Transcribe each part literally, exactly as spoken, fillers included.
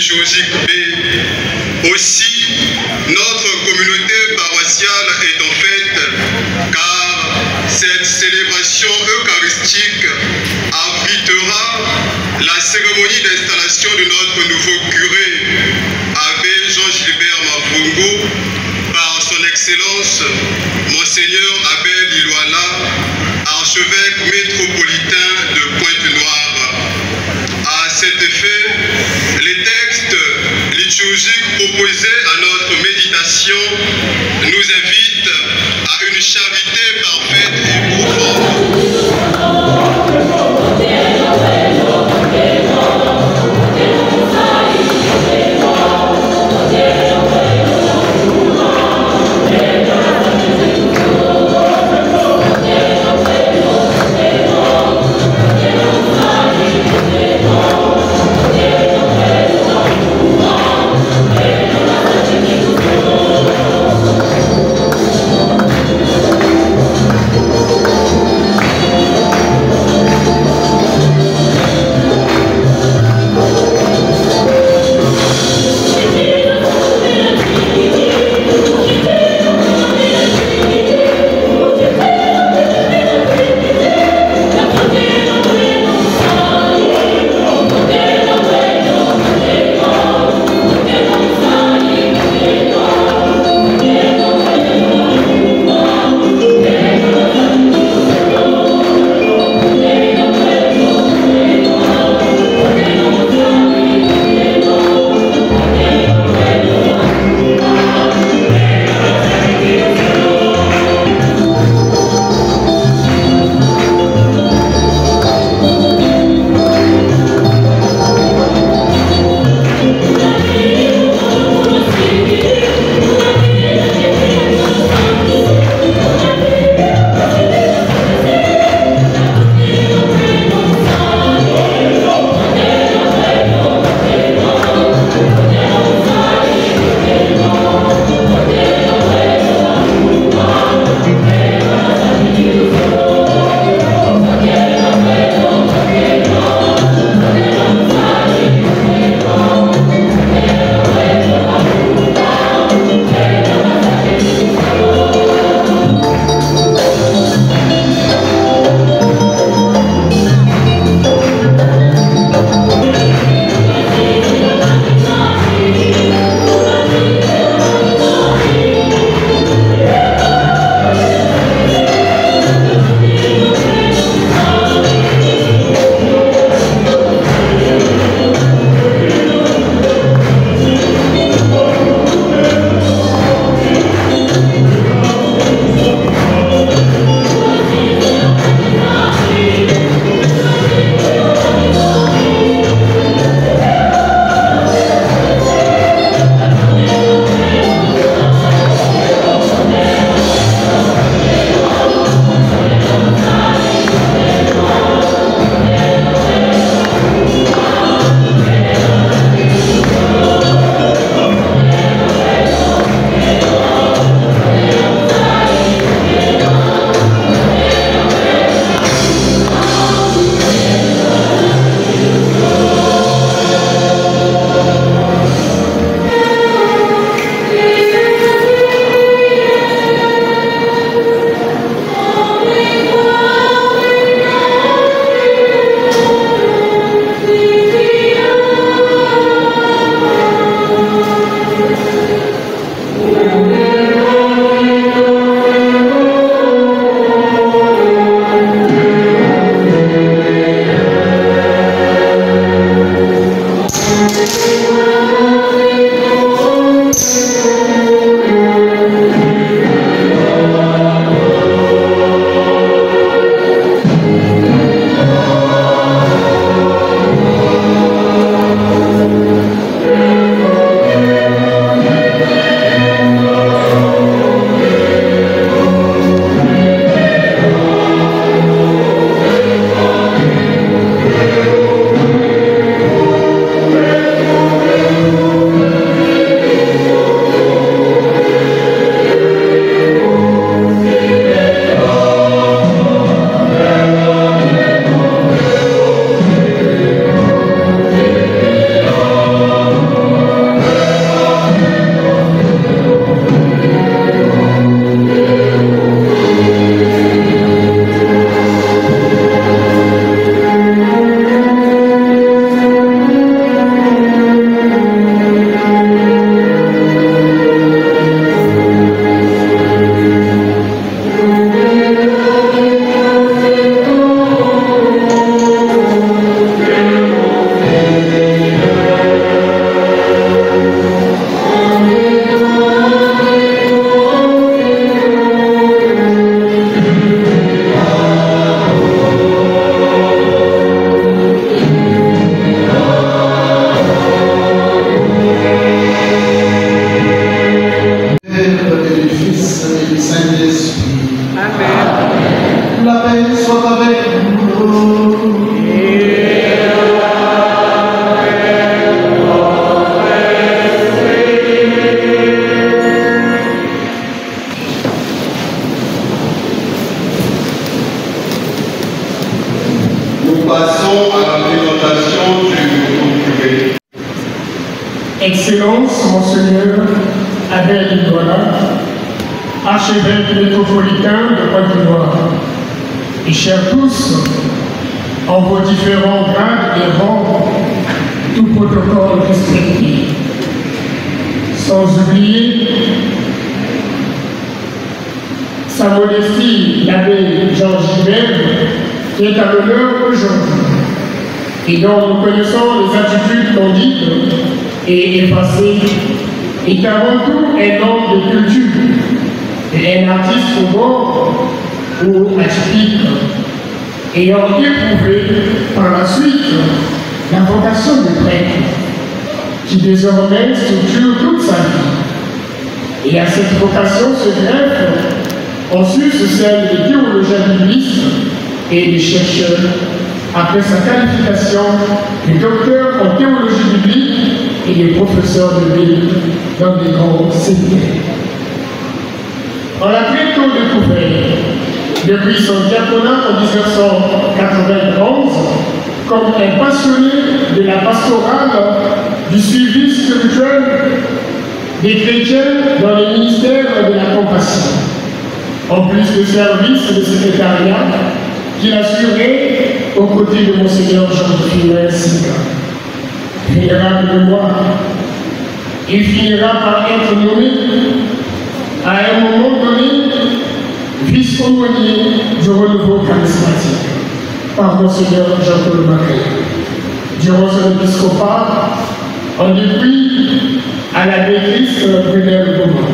liturgique B. Aussi, notre communauté paroissiale est en fête, car cette célébration eucharistique abritera la cérémonie d'installation de notre nouveau curé, abbé Jean-Gilbert Mavungo, par son Excellence, Monseigneur Abel Iloala, archevêque métropolitain de Pointe-Noire. À cet effet, les textes paix soit avec vous. Passons à la présentation du curé. Excellence, Monseigneur Abel Igola, archevêque métropolitain de Côte d'Ivoire, et chers tous, en vos différents grades et rangs, tout protocole respecté, sans oublier Sa Modestie l'abbé Georges Gilbert, qui est à l'honneur aujourd'hui, et dont nous connaissons les attitudes candides et effacées, est avant tout un homme de culture, et un artiste au bord ou atypique, ayant éprouvé par la suite la vocation de prêtre, qui désormais structure toute sa vie. Et à cette vocation se greffe ensuite celle des théologiens biblistes et des chercheurs, après sa qualification de docteur en théologie biblique et des professeurs de Bible dans des grands séminaires. On l'a très tôt découvert, depuis son diaconat en mille neuf cent quatre-vingt-onze, comme un passionné de la pastorale, du suivi spirituel des chrétiens dans les ministères de la compassion, en plus de services de secrétariat qu'il assurait aux côtés de Monseigneur Jean-Philin Siga. Vénérable de moi, il finira par être nommé à un moment donné vice-aumônier du renouveau charismatique par Monseigneur Jean-Paul Marais. Durant son épiscopat, en dépit à l'abbé Christ Brunel Beaumont.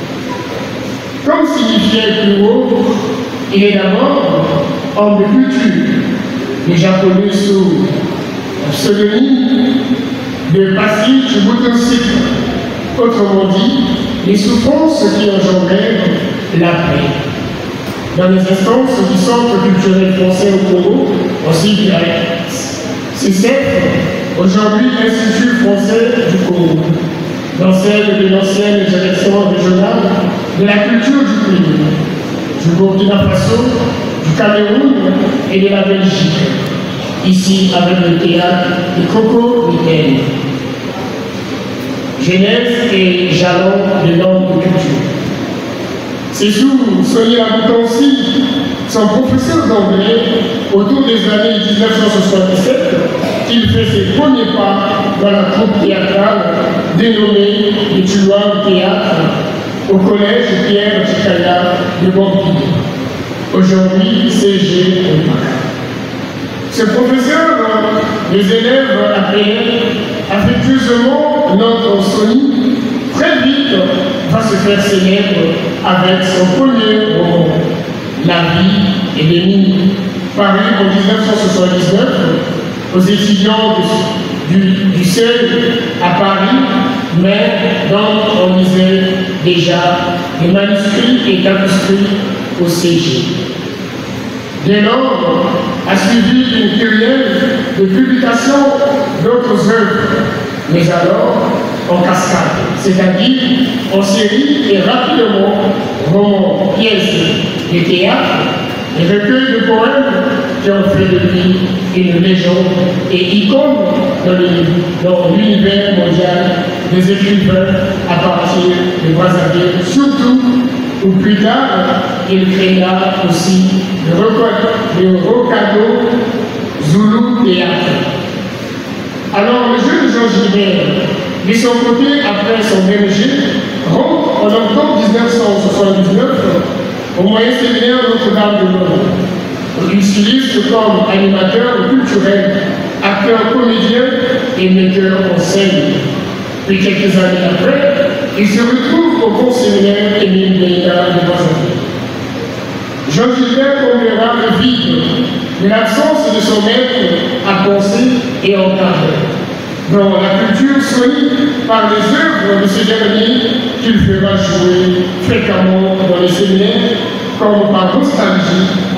Comme signifiait plus haut, il est d'abord homme de culture, déjà connu sous le pseudonyme de Passy Boutonsik, autrement dit, les souffrances qui engendrèrent la paix. Dans les instances du Centre culturel français au Congo, aussi du C C F, aujourd'hui Institut français du Congo, dans celle de l'ancienne direction régionale de la culture du pays, du Burkina Faso, du Cameroun et de la Belgique, ici avec le théâtre de Coco Mitaine. Genèse et jalon de l'homme de culture. C'est sous Sonia Boutancy, son professeur d'anglais, autour des années mille neuf cent soixante-dix-sept, qu'il fait ses premiers pas dans la troupe théâtrale dénommée le Tuloir Théâtre au collège Pierre Chikaya de Bangui, aujourd'hui C G au Mac. Ce professeur, les élèves appelaient affectueusement notre Sony, très vite va se faire célèbre avec son premier roman, La vie et les mines, paru en mille neuf cent soixante-dix-neuf aux étudiants du, du, du seuil à Paris, mais dont on lisait déjà des manuscrits et manuscrits au C G. Dès lors, a suivi une période de publication d'autres œuvres, mais alors en cascade, c'est-à-dire en série et rapidement romans, pièces de théâtre et recueils de poèmes qui ont fait de lui une légende et icône dans l'univers mondial des écrivains à partir de Brazzaville, surtout où plus tard il créa aussi le Rocado Zulu Théâtre. Alors le jeune Jean Gilbert, de son côté, après son D M G, rentre en octobre mille neuf cent soixante-dix-neuf au moyen séminaire Notre-Dame de Londres. Il s'illustre comme animateur culturel, acteur comédien et metteur en scène. Puis quelques années après, il se retrouve au bon séminaire Émile Béda de Brazzaville. Jean Gilbert comblera le vide de l'absence de son maître à penser et encadrer, dont la culture soigne par les œuvres de ce dernier qu'il fera jouer fréquemment dans les séminaires, comme par nostalgie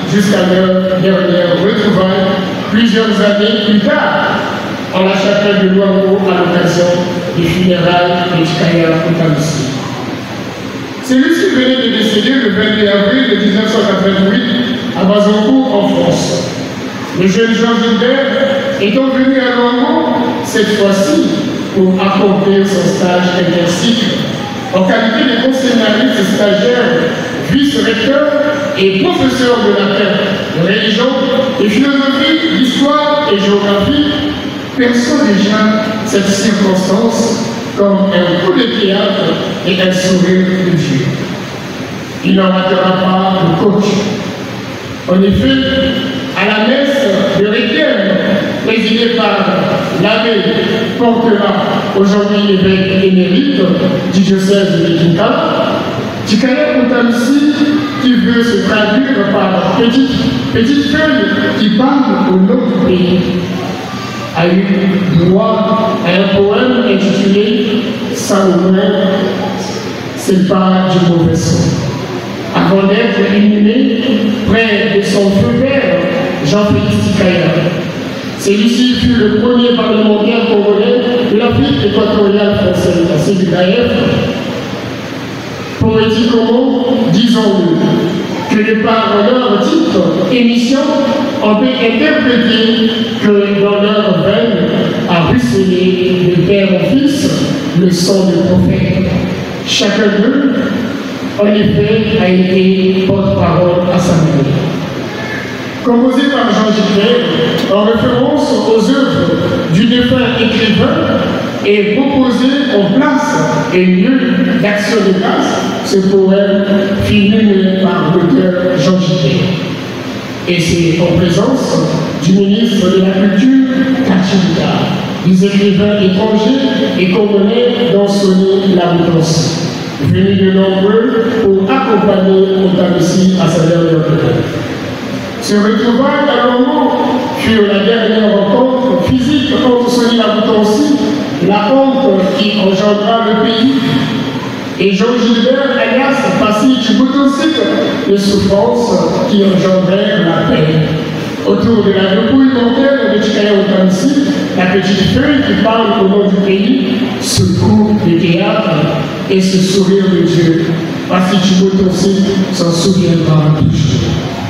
jusqu'à leur dernière retrouvaille, plusieurs années plus tard, en la chapelle de Luango à l'occasion des funérailles de Tchikaya Koutamsi. Celui-ci venait de décéder le vingt-deux avril mille neuf cent quatre-vingt-huit à Bazoncourt en France. Le jeune Jean Gilbert étant venu à Luango, cette fois-ci, pour accomplir son stage intercycle, en qualité de conseillariste stagiaire, vice-recteur et professeur de latin, de religion, de philosophie, d'histoire et géographie, perçoit déjà cette circonstance comme un coup de théâtre et un sourire de Dieu. Il n'en ratera pas le coach. En effet, à la messe de Requiem, présidée par l'abbé Portera, aujourd'hui évêque émérite du diocèse de Kinkala, Tchikaya Koutamsi, qui veut se traduire par petite, petite feuille qui parle au nom du pays, a eu droit à un poème intitulé Saouin, c'est pas du mauvais son. Avant d'être inhumé près de son feu père, Jean-Félix Tchikaya. Celui-ci fut le premier parlementaire congolais de l'Afrique équatoriale française, à C D A F. Poétiquement, disons-le, que de par leur titre, émission, on peut interpréter que dans leur veine a ruisselé de père en fils le sang de prophète. Chacun d'eux, en effet, a été porte-parole à sa manière. Composé par Jean Gilbert, en référence aux œuvres du défunt écrivain, et proposé en place et lieu d'action de grâce, ce poème fut mené par l'auteur Jean Gilbert. Et c'est en présence du ministre de la Culture, Kachilka, des écrivains étrangers et congolais dont sonner la Boutancy, venus de nombreux pour accompagner Koutamsi à sa dernière période. Ce retrouvailles à Luango fut la dernière rencontre physique entre Sonny Boutancy, la honte qui engendra le pays, et Jean Gilbert alias Passy Tchiboutancy, les souffrances qui engendrèrent la paix. Autour de la dépouille mortelle de Tchikaya Koutamsi, la petite feuille qui parle au nom du pays, ce coup de théâtre et ce sourire de Dieu. Passy Tchiboutancy s'en souviendra toujours.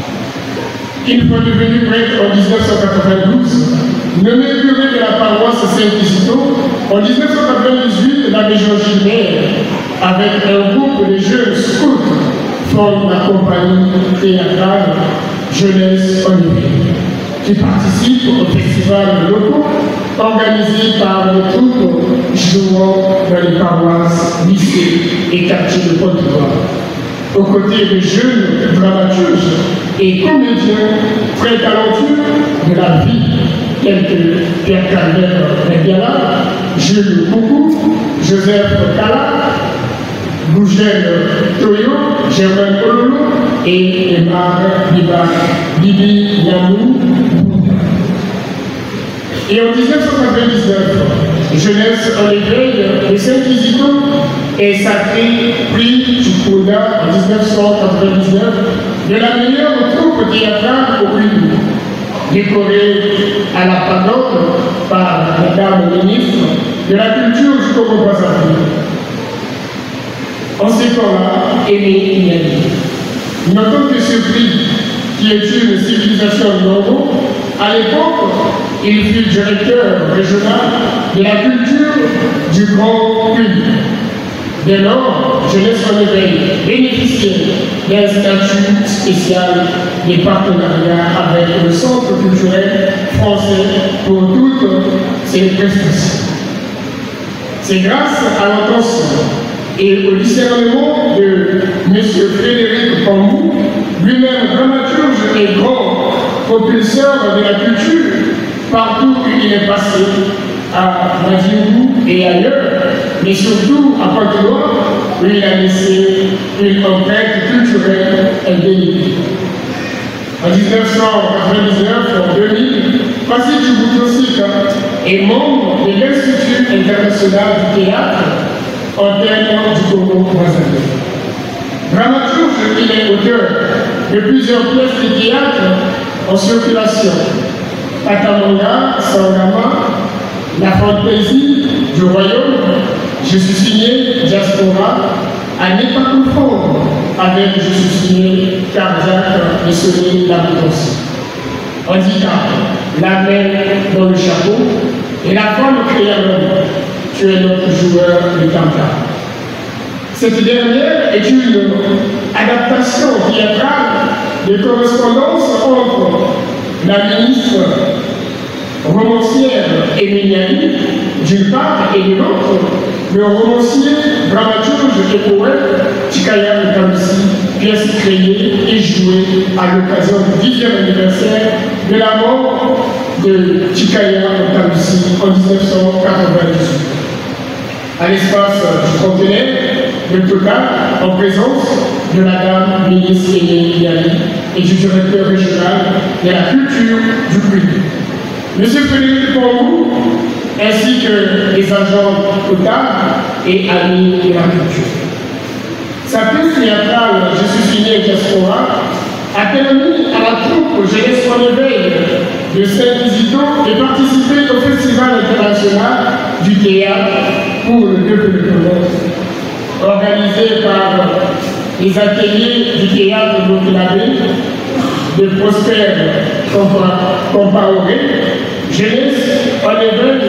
Une fois devenu prêtre en mille neuf cent quatre-vingt-douze, nommé curé de la paroisse Saint-Isidore, en mille neuf cent quatre-vingt-dix-huit, l'abbé Jean Gilbert, avec un groupe de jeunes scouts, forme la compagnie théâtrale Jeunesse en Hiver, qui participe aux festivals locaux organisés par les troupes jouant dans les paroisses, lycées et quartiers de Côte d'Ivoire, aux côtés de jeunes dramaturges et comédiens très talentueux de la vie, tels que Pierre Calvert Mediala, Jules Moukou, Joseph Kala, Bougel Toyo, Germain Kololo et Emar Biba Bibi Yamou. Et en mille neuf cent quatre-vingt-dix-neuf, Jeunesse en éveil de Saint-Isidore est sacré prix Chukunda en mille neuf cent quatre-vingt-dix-neuf de la meilleure troupe théâtrale au pays, décorée à la pardonne par Madame la ministre de la Culture du Congo-Brazzaville. En ces temps-là, Aimé Ignani. Notons que ce prix, qui est une civilisation Luango, à l'époque, il fut directeur régional de la culture du Grand Pays. Dès lors, Jeunesse en éveil bénéficiait d'un statut spécial des partenariats avec le Centre culturel français pour toutes ses prestations. C'est grâce à l'attention et au discernement de M. Frédéric Pambou, lui-même dramaturge et grand propulseur de la culture, partout où il est passé, à Madjibou et ailleurs, mais surtout à Pointe-Noire, où il a laissé une empreinte culturelle indélébile. En mille neuf cent quatre-vingt-dix-neuf, en deux mille, Passy Tchiboutancy est membre de l'Institut international du théâtre en termes du Congo-Brazzaville. Dramaturge, il est auteur de plusieurs pièces de théâtre en circulation. Tatamanga, Sangama, La fantaisie du royaume, je suis signé Diaspora, à ne pas confondre avec je suis signé Cardiaque et Sonny Laboutonsi. Handicap, la main dans le chapeau, et la femme crie à l'homme, tu es notre joueur de tam-tam. Cette dernière est une adaptation théâtrale de correspondance entre la ministre romancière Emiliani, d'une part, et de l'autre, le romancier, dramaturge et poète Tchikaya Nkamsi, pièce créée et jouée à l'occasion du dixième anniversaire de la mort de Tchikaya Nkamsi en mille neuf cent quatre-vingt-dix-huit. À l'espace du conteneur, le total, en présence de la dame ministre Emiliani et du directeur régional de la culture du pays. Monsieur Frédéric Pongou, ainsi que les agents comptables et amis de la culture. Sa pièce théâtrale Je suis signé Diaspora a permis à la troupe Jeunesse en éveil de Saint-Isidore de participer au Festival international du théâtre pour le développement, organisé par les ateliers du théâtre de Burkinabé, de Prosper Compaoré, Jeunesse en éveil,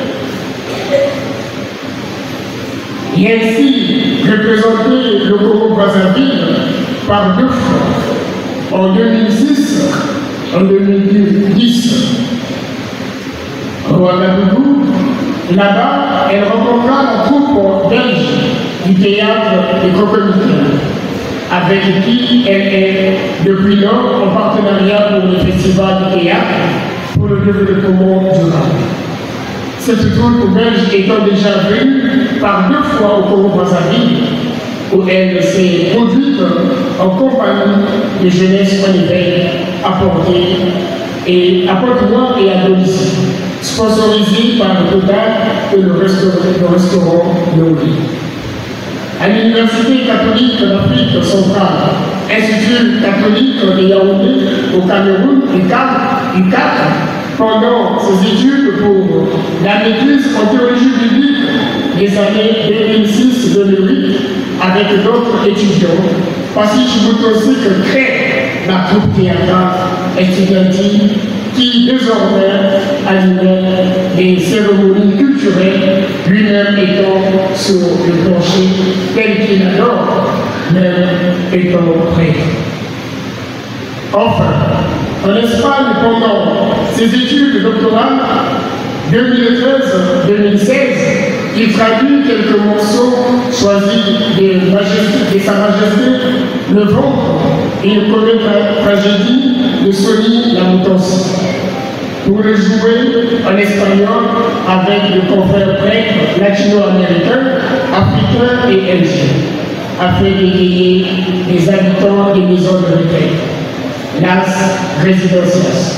et ainsi représenté le Congo-Brazzaville par deux fois, en deux mille six, en deux mille dix. Au Ouagadougou, là-bas, elle rencontra la troupe belge du théâtre des Cocomités, avec qui elle est depuis lors en partenariat pour le Festival du théâtre pour le développement durable. Cette troupe belge étant déjà venue par deux fois au Congo-Brazzaville, où elle s'est produite en compagnie de Jeunesse en éveil apportée et à Pointe-Noire et à domicile, sponsorisée par le Total et le restaurant, le restaurant Léonie. À l'Université catholique d'Afrique centrale, Institut catholique de Yaoundé au Cameroun, U C A C, pendant ses études pour la maîtrise en théologie biblique des années deux mille six deux mille huit, avec d'autres étudiants, Passy Chiboutosik crée la troupe théâtrale estudiantine qui désormais animait des cérémonies culturelles, lui-même étant sur le plancher tel qu'il adore, même étant prêt. Enfin, en Espagne, pendant ses études doctorales deux mille treize deux mille seize, il traduit quelques morceaux choisis de, majesté, de Sa Majesté le Ventre et une comédie tragédie de Sonny Laboutonsi, pour le jouer en espagnol avec le confrère prêtre latino-américain, africain et indien, afin d'égayer les habitants des maisons de retraite, las résidencias.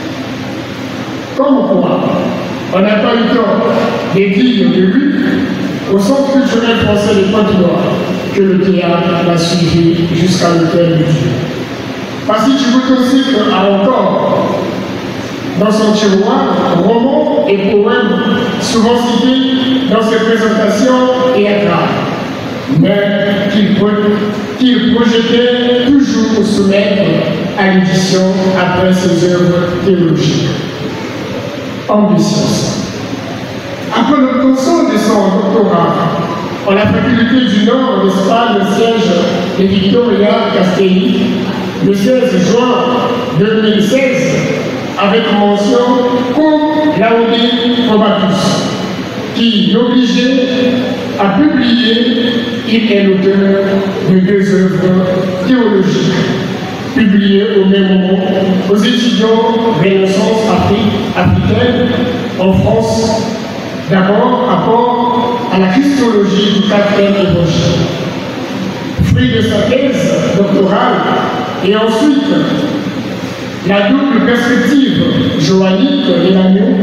Comme quoi, on n'a pas eu tort de dire de lui, au Centre culturel français de Pointe-Noire, que le théâtre l'a suivi jusqu'à l'hôtel de Dieu. Passy Chiboutosik a encore dans son tiroir romans et poèmes souvent cités dans ses présentations théâtrales, mais qu'il qu'il projetait toujours soumettre à l'édition après ses œuvres théologiques. Ambitieuse. Après l'obtention de son doctorat en la faculté du Nord en Espagne, le siège de Victoria Castelli, le seize juin deux mille seize, avec mention cum laude probatus, qui l'obligeait à publier. Il est l'auteur de deux œuvres théologiques, publiées au même moment aux étudiants Renaissance Afrique, africaine en France, d'abord rapport à la christologie du quatrième évangile, fruit de sa thèse doctorale, et ensuite la double perspective joannique de l'agneau,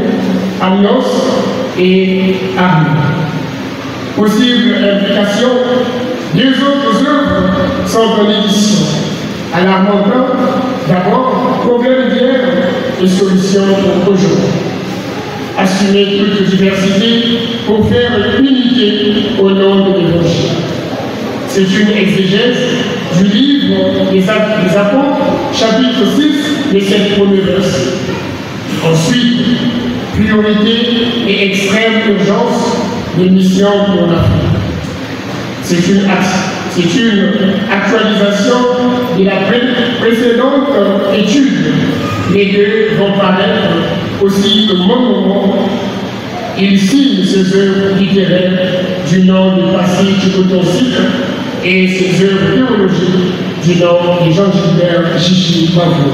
Amnos et Arme. Possible implication Deux autres œuvres sont en édition. À l'Armandin, d'abord, problème d'hier et solutions pour aujourd'hui. Assumer toute diversité pour faire unité au nom de l'Évangile. C'est une exégèse du livre des Apôtres, chapitre six, les sept premiers versets. Ensuite, priorité et extrême urgence des missions pour l'Afrique. C'est une, c'est une actualisation de la pré précédente étude. Les deux vont paraître aussi au même moment. Il signe ses œuvres littéraires du nom du passé Chicotoncic et ses œuvres théologiques du nom de Jean-Gilbert Chichi Bavo.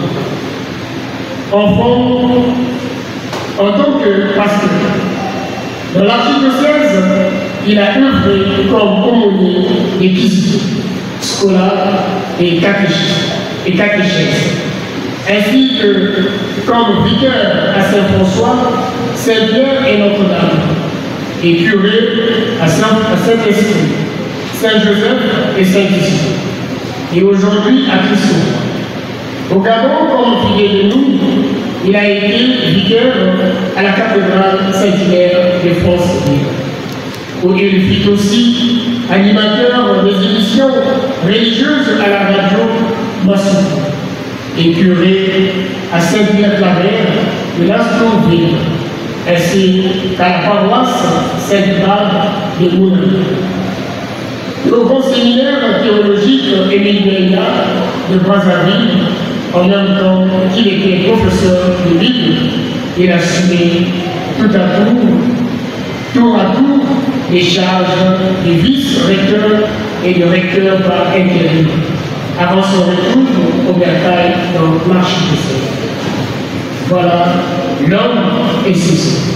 Enfant, en tant que pasteur, dans l'archidiocèse, il a œuvré comme aumônier des visites, scolaires et catéchèses, ainsi que comme vicaire à Saint-François, Saint-Pierre et Notre-Dame, et curé à Saint-Esprit, Saint-Joseph et Saint-Isidore, et aujourd'hui à Christo. Au Gabon, comme figure de nous, il a été vicaire à la cathédrale Saint-Hilaire de France, où il fut aussi animateur des émissions religieuses à la radio Massou et curé à Saint-Pierre-Claver de l'Astrouville, ainsi qu'à la paroisse Sainte-Barbe de Moulin. Le grand séminaire théologique Émile Beilla de Brazzaville, en même temps qu'il était professeur de Bible, il assumait tout à tour, tour à tour, les charges de vice-recteur et de recteur par intérim, avant son retour au Bercail dans l'archidiocèse. Voilà l'homme et ses œuvres.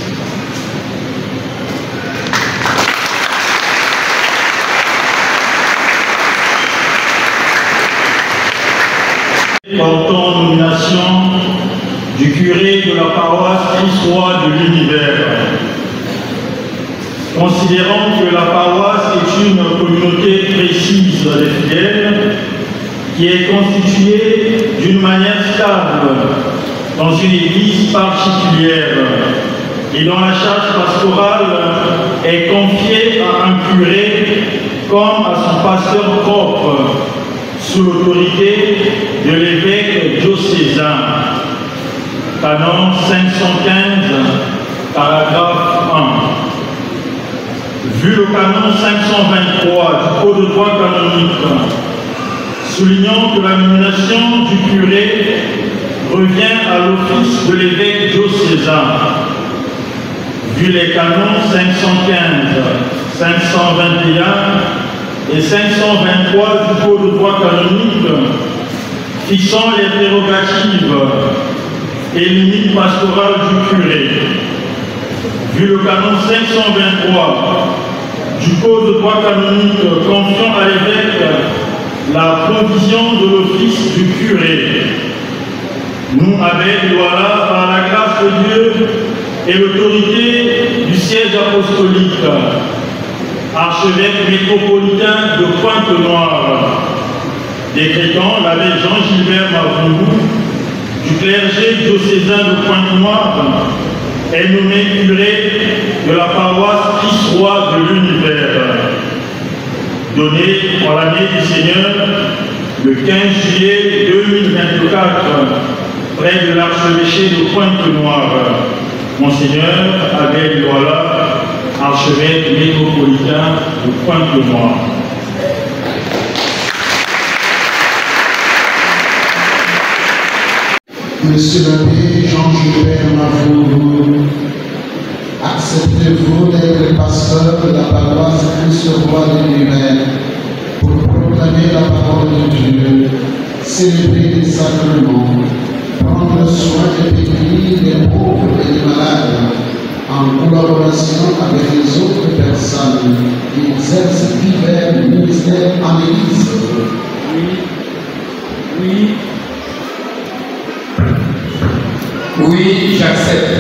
Portant nomination du curé de la paroisse Christ-Roi de l'univers. Considérant que la paroisse est une communauté précise des fidèles, qui est constituée d'une manière stable dans une église particulière et dont la charge pastorale est confiée à un curé comme à son pasteur propre, sous l'autorité de l'évêque diocésain. Canon cinq cent quinze, paragraphe un. Vu le canon cinq cent vingt-trois du Code de droit canonique, soulignant que la nomination du curé revient à l'office de l'évêque diocésain. Vu les canons cinq cent quinze, cinq cent vingt et un et cinq cent vingt-trois du Code de droit canonique, fixant les prérogatives et limites pastorales du curé. Vu le canon cinq cent vingt-trois du Code de droit canonique confiant à l'évêque la provision de l'office du curé, nous, abbés Douala, par la grâce de Dieu et l'autorité du siège apostolique, archevêque métropolitain de Pointe-Noire, décrétant l'abbé Jean-Gilbert Mavungou du clergé diocésain de Pointe-Noire est nommé curé de la paroisse Christ-Roi de l'univers, donné en l'année du Seigneur le quinze juillet deux mille vingt-quatre près de l'archevêché de Pointe-Noire. Monseigneur Abel Douala, archevêque métropolitain de Pointe-Noire. Monsieur l'abbé Jean-Gilbert Mavungou, acceptez-vous d'être pasteur de la paroisse Christ-Roi de l'univers pour proclamer la parole de Dieu, célébrer les sacrements, prendre soin des pétris, des pauvres et des malades, en collaboration avec les autres personnes qui exercent divers ministères en Église? Oui, oui. Oui, j'accepte.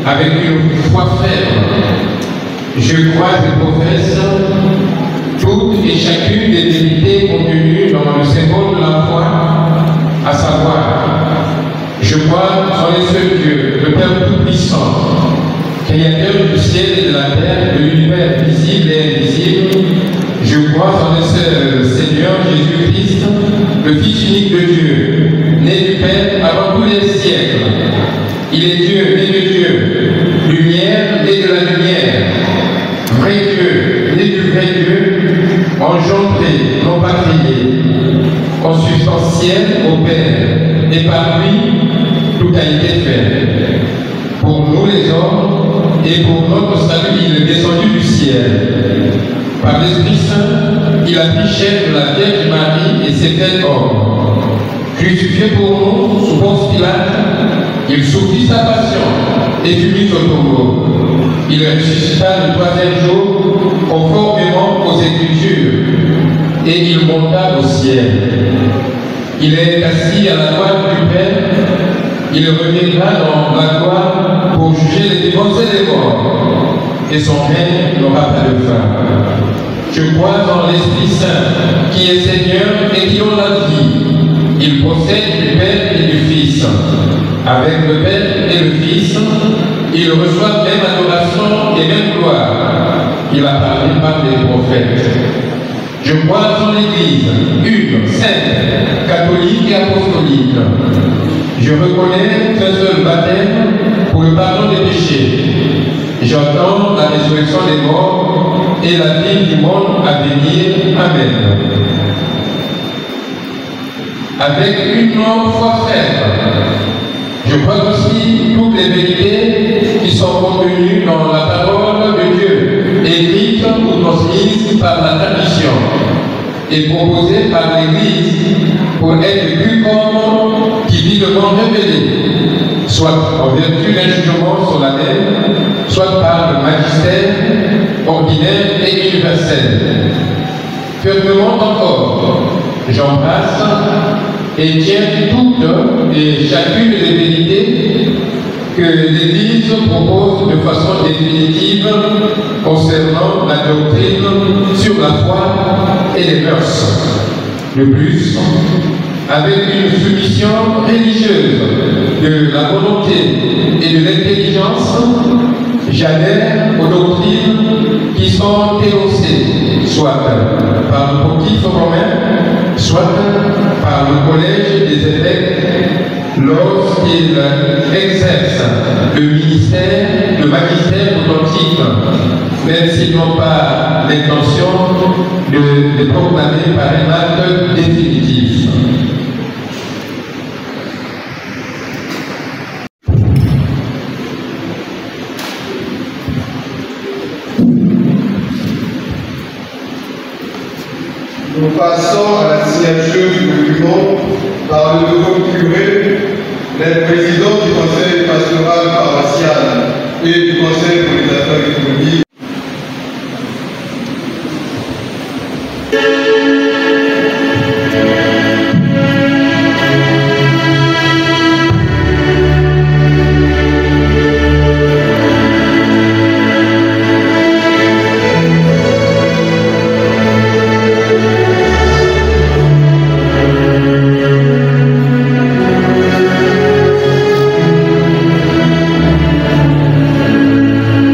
avec une foi ferme. Je crois et professe toutes et chacune des vérités contenues dans le symbole de la foi, à savoir, je crois en un seul Dieu, le Père Tout-Puissant, Créateur du ciel et de la terre, de l'univers visible et invisible. Je crois en un seul Seigneur Jésus-Christ, le Fils unique de Dieu, né du Père avant tous les siècles. Il est Dieu, né de Dieu, lumière, né de la lumière, vrai Dieu, né du vrai Dieu, engendré, non pas créé, consubstantiel au Père, et par lui, tout a été fait. Pour nous les hommes, et pour notre salut, il est descendu du ciel. Par l'Esprit Saint, il a pris chair de la Vierge Marie et s'est fait homme. Crucifié pour nous, sous Ponce Pilate, il souffrit sa passion et fut mis au tombeau. Il ressuscita le troisième jour, conformément aux Écritures, et il monta au ciel. Il est assis à la droite du Père. Il reviendra dans la gloire pour juger les vivants et les morts, et son règne n'aura pas de fin. Je crois en l'Esprit Saint, qui est Seigneur et qui donne la vie. Il procède du Père et du Fils. Avec le Père et le Fils, il reçoit même adoration et même gloire. Il a parlé par les prophètes. Je crois en l'Église, une, sainte, catholique et apostolique. Je reconnais qu'un seul baptême pour le pardon des péchés. J'entends la résurrection des morts et la vie du monde à venir. Amen. Avec une foi ferme, je crois aussi toutes les vérités qui sont contenues dans la parole de Dieu, écrites ou transmises par la tradition et proposées par l'Église pour être crues comme divinement révélées, soit en vertu d'un jugement solennel, soit par le magistère ordinaire et universel. Fermement encore, j'embrasse et tiens toutes et chacune des vérités que l'Église propose de façon définitive concernant la doctrine sur la foi et les mœurs. De plus, avec une soumission religieuse de la volonté et de l'intelligence, j'adhère aux doctrines qui sont énoncées, soit par le pontife romain, soit par le collège des évêques lorsqu'ils exercent le ministère, le magistère authentique, même s'ils n'ont pas l'intention de les proclamer par un acte définitif. Nous passons à la signature du document par le nouveau curé, le président du conseil pastoral paroissial et du conseil pour les affaires économiques. Thank you.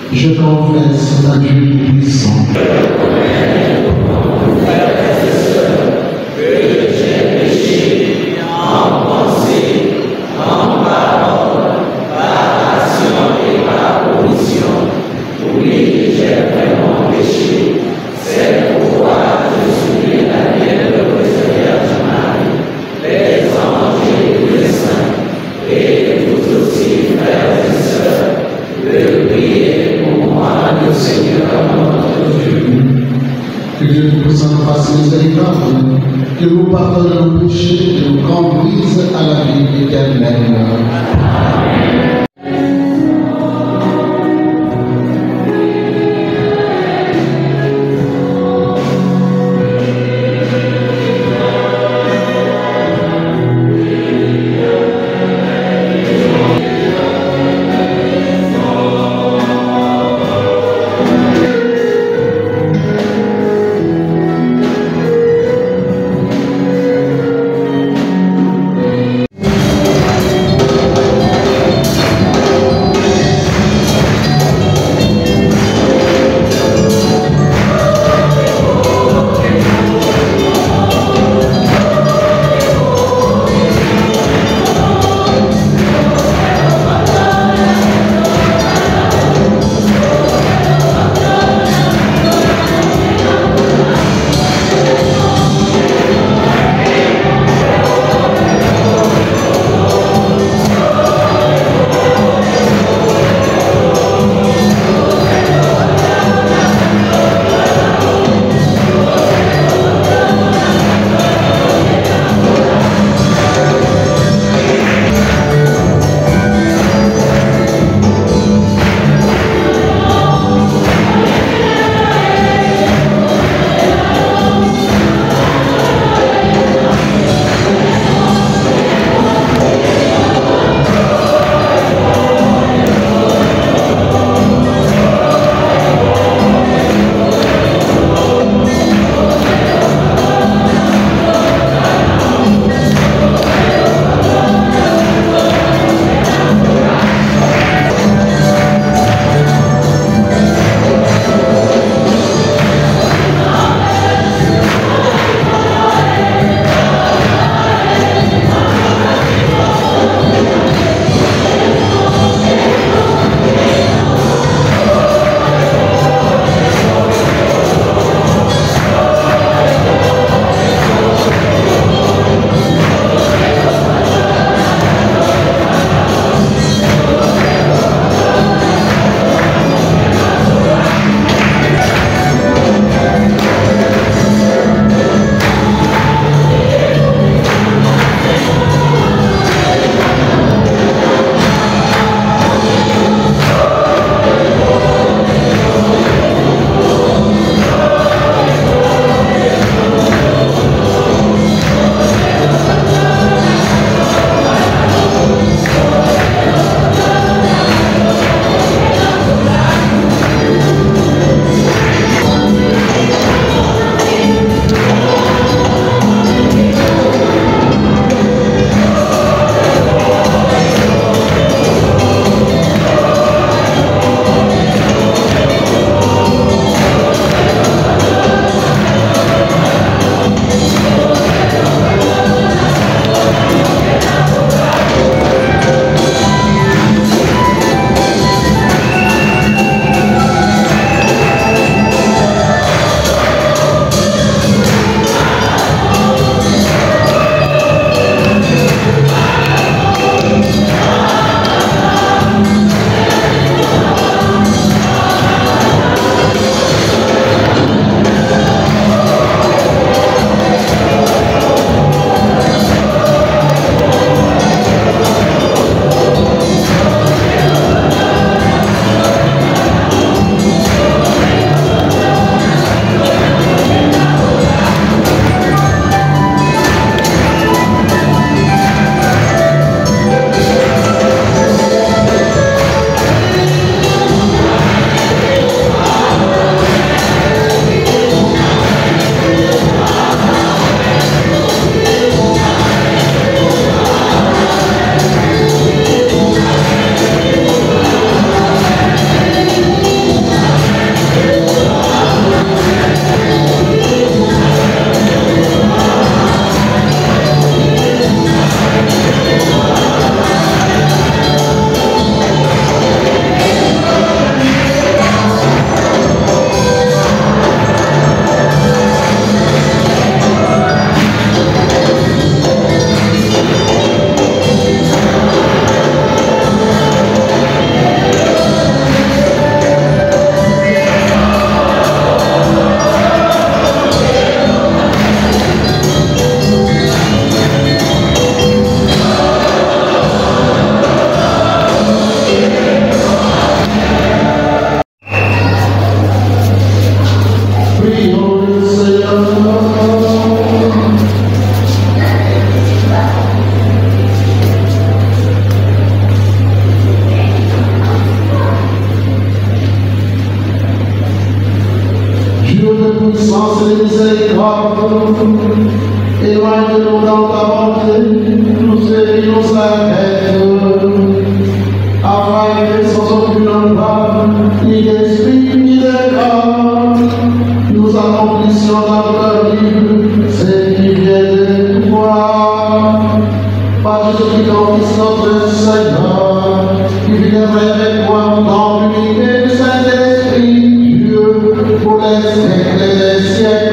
Je confesse à Dieu Tout-Puissant. Que nous pardonne nos péchés et nous conduise à la vie éternelle. Éloigne de nous dans ta bonté, tous ceux qui nous arrêtent, afin que sans aucune embarque, ni d'esprit, ni de corps, nous accomplissions dans notre libre, ce qui vient de toi. Par Jésus-Christ, notre Seigneur, qui viendrait avec moi dans l'unité du Saint-Esprit, Dieu, pour les siècles et les siècles.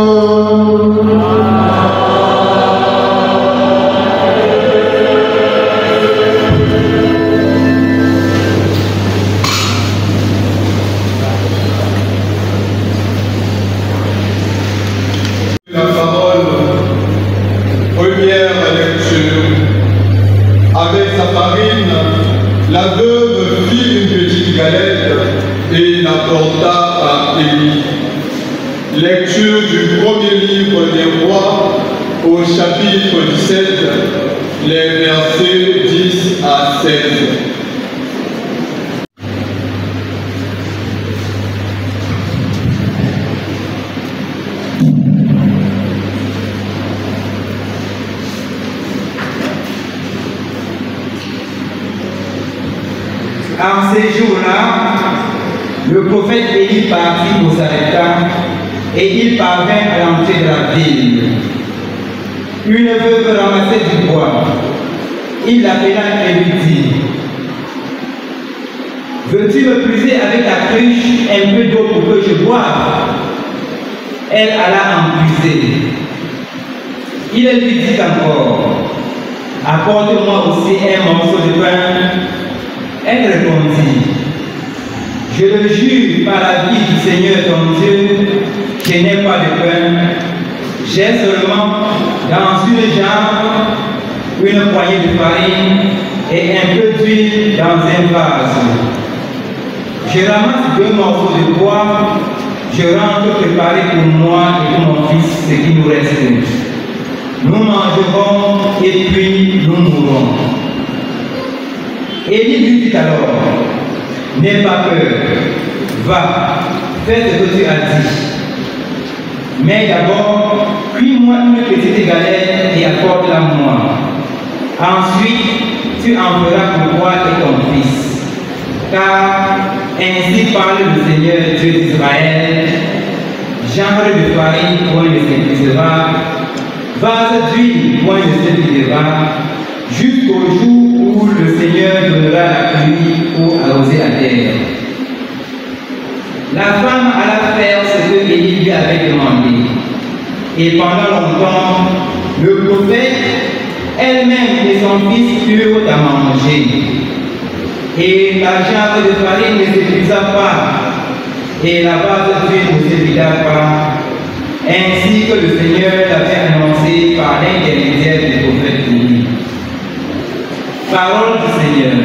La parole, première lecture. Avec sa farine, la veuve fit une petite galette et l'apporta à Élie. Lecture du premier livre des Rois au chapitre dix-sept, les versets dix à seize. En ces jours-là, le prophète Élie partit pour Sarepta et il parvint à l'entrée de la ville. Une veuve ramassait du bois. Il l'appela et lui dit: veux-tu me puiser avec ta cruche un peu d'eau pour que je boive? Elle alla en puiser. Il lui dit encore: apporte-moi aussi un morceau de pain. Elle répondit: je le jure par la vie du Seigneur ton Dieu, je n'ai pas de pain. J'ai seulement dans une jambe une poignée de farine et un peu d'huile dans un vase. Je ramasse deux morceaux de bois, je rentre préparer pour moi et pour mon fils ce qui nous reste. Nous mangerons et puis nous mourrons. Élie lui dit alors: n'aie pas peur, va, fais ce que tu as dit. Mais d'abord, cuis-moi une petite galette et apporte-la moi. Ensuite, tu en feras pour toi et ton fils. Car ainsi parle le Seigneur Dieu d'Israël: genre de farine, point ne s'épuisera, vase d'huile, point ne se videra, jusqu'au jour où le Seigneur donnera la pluie pour arroser la terre. La femme alla faire ce que Élie lui avait demandé. Et pendant longtemps, le prophète, elle-même et son fils eurent à manger. Et la jarre de farine ne s'épuisa pas, et la vase d'huile ne se vida pas, ainsi que le Seigneur l'avait annoncé par l'intermédiaire du prophète Élie. Parole du Seigneur.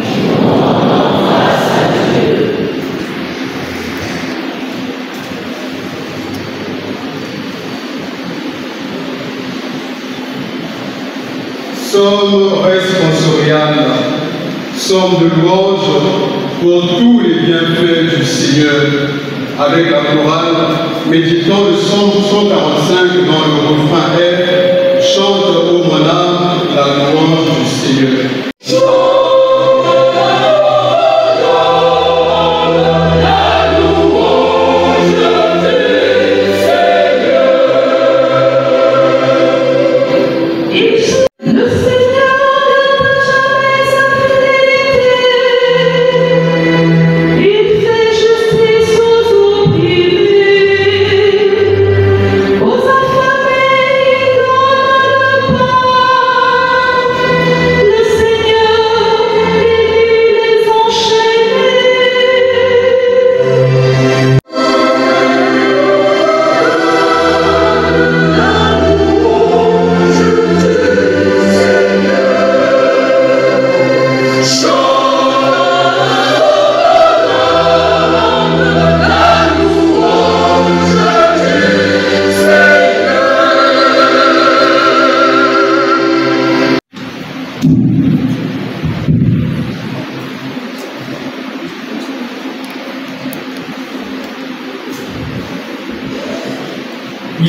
Somme responsoriale, somme de louange pour tous les bienfaits du Seigneur. Avec la chorale, méditant le psaume cent quarante-cinq dans le refrain F, chante ô mon âme la louange du Seigneur. Aux affamés, il donne le pain.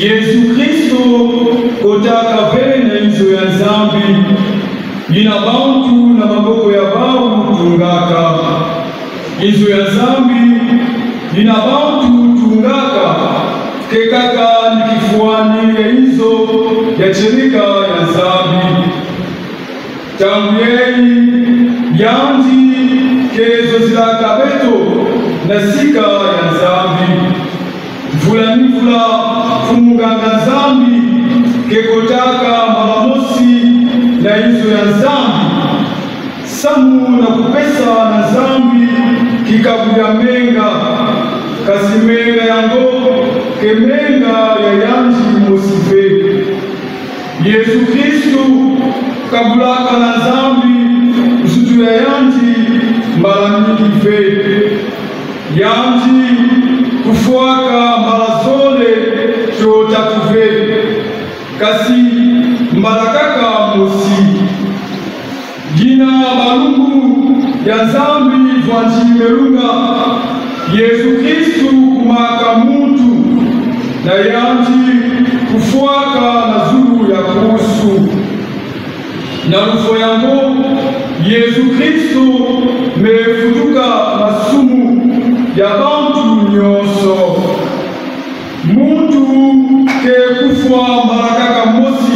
Yesu Kristo kotaka pene inzo ya zambi ina bantu na maboko ya bau tungaka inzo ya zambi ina bantu tungaka kekaka nikifuani ya inzo ya cherika ya zambi tambuyeni yanji kezo zilaka beto na sika ya zambi mvula ni mvula fumuganga zambi kekotaka mamamosi na hizo ya zambi samu na kupesa na zambi kikabuya menga kasimenga yango kemenga ya yanji mosife Yesu Kristu kabulaka na zambi usutu ya yanji mbalamiki fe yanji kufuaka marazole chota kuve kasi mbarakaka mosi jina balungu ya zambi vanjimelunga Yesu Kristu kumaka mutu na yanji kufuaka na zulu ya kusu na rufo yango Yesu Kristu mefutuka masumu ya bantu nyonso muntu ke kufwa marakaka mosi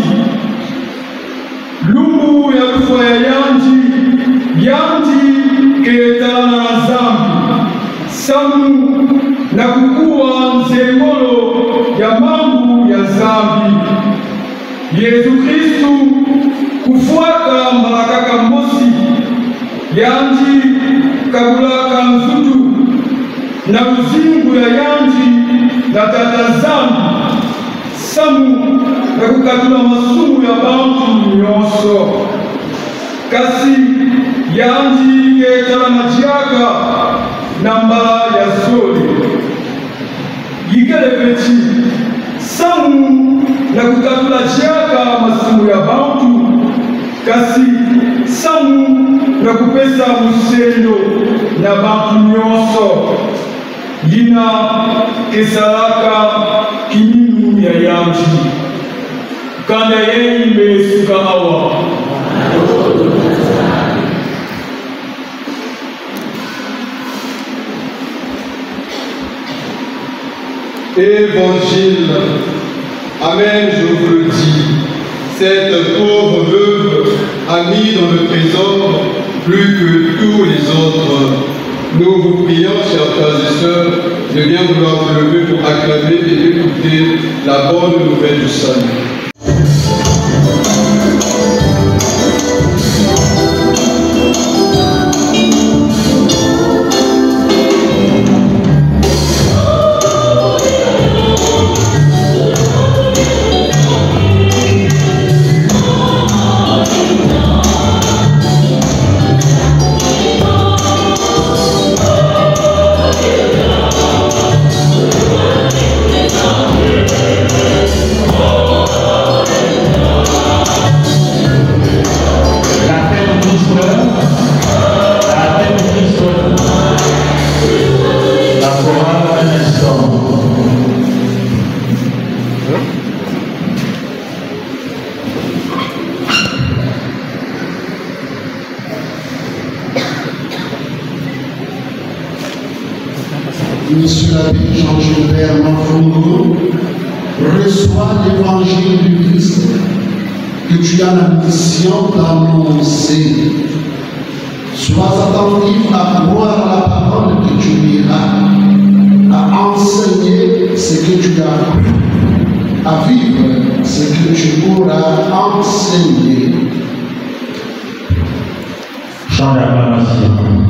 lumbu ya kufwa ya yanji yanji ke talana na zambi samu na kukuwa nzengolo ya mambu ya zambi Yesu Kristu kufuaka marakaka mosi yanji kabulaka nzutu na uzingu ya yanji na tata zambi samu na kukatula masumu ya bantu nyonso kasi yanji ketala majiaka na mbala ya soli yikele peti samu na kukatula jiaka masumu ya bantu kasi samu na kupesa musendo na bantu nyonso yina kesalaka kininu ya yanji kanda yeyimbe suka awa Évangile, amen, je vous le dis, cette pauvre veuve a mis dans le trésor plus que tous les autres. Nous vous prions, chers frères et sœurs, de bien vouloir vous lever pour acclamer et écouter la bonne nouvelle du salut. Monsieur l'abbé Jean-Gilbert Manfongo, reçois l'évangile du Christ que tu as la mission d'annoncer. Sois attentif à croire la parole que tu liras, à enseigner ce que tu as appris, à vivre ce que tu pourras enseigner. Chant d'acclamation.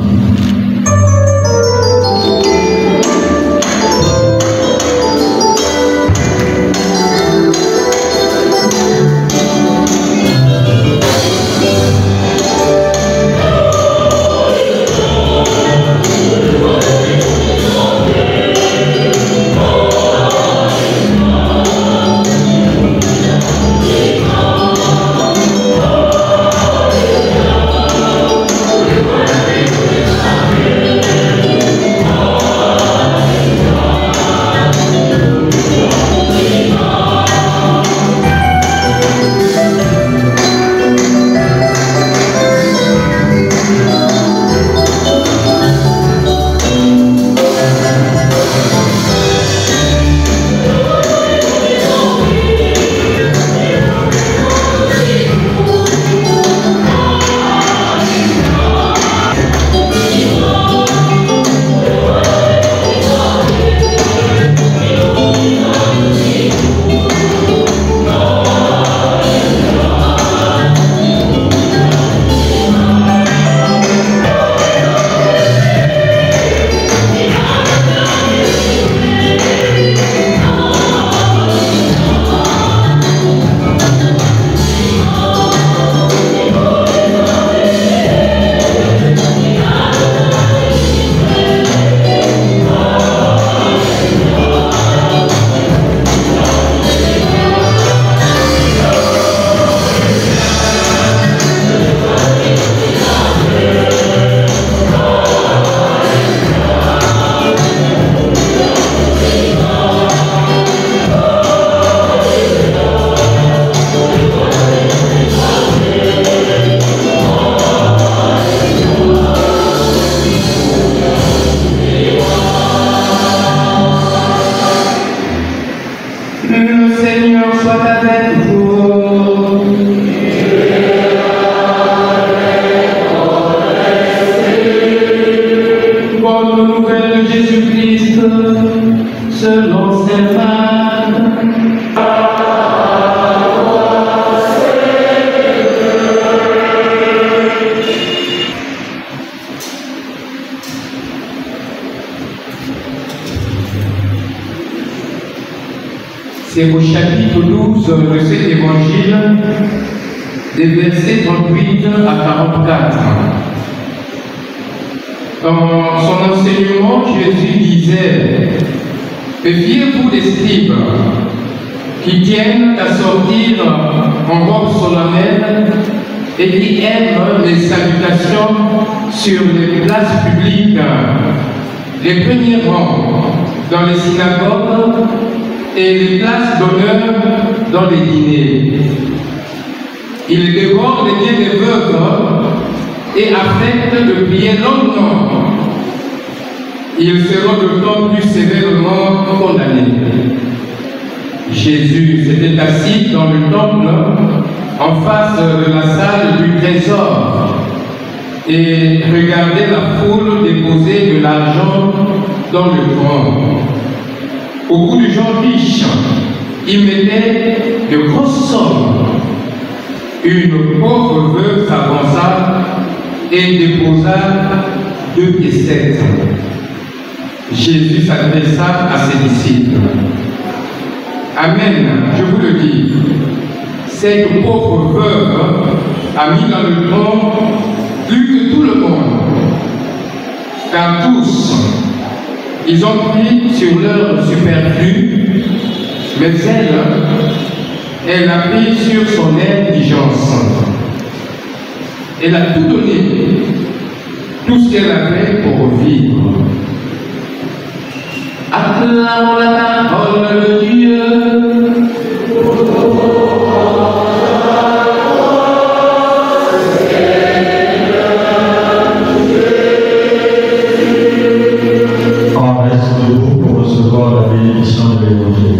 Thank you. c'est au chapitre douze de cet évangile, des versets trente-huit à quarante-quatre. Dans son enseignement, Jésus disait: méfiez-vous des scribes qui tiennent à sortir en robe solennelle et qui aiment les salutations sur les places publiques, les premiers rangs dans les synagogues et les places d'honneur dans les dîners. Ils dévorent les biens des veuves et affectent de prier longuement. Ils seront d'autant plus sévèrement condamnés. Jésus s'était assis dans le temple en face de la salle du trésor et regardait la foule déposer de l'argent dans le coin. Beaucoup de gens riches y mettaient de grosses sommes. Une pauvre veuve s'avança et déposa deux piécettes. Jésus s'adressa à ses disciples. Amen, je vous le dis, cette pauvre veuve a mis dans le tronc plus que tout le monde, car tous, ils ont pris sur leur superflu, mais elle, elle a pris sur son indigence. Elle a tout donné, tout ce qu'elle avait pour vivre. Acclamons la parole de Dieu. On reste debout pour recevoir la bénédiction de l'Évangile.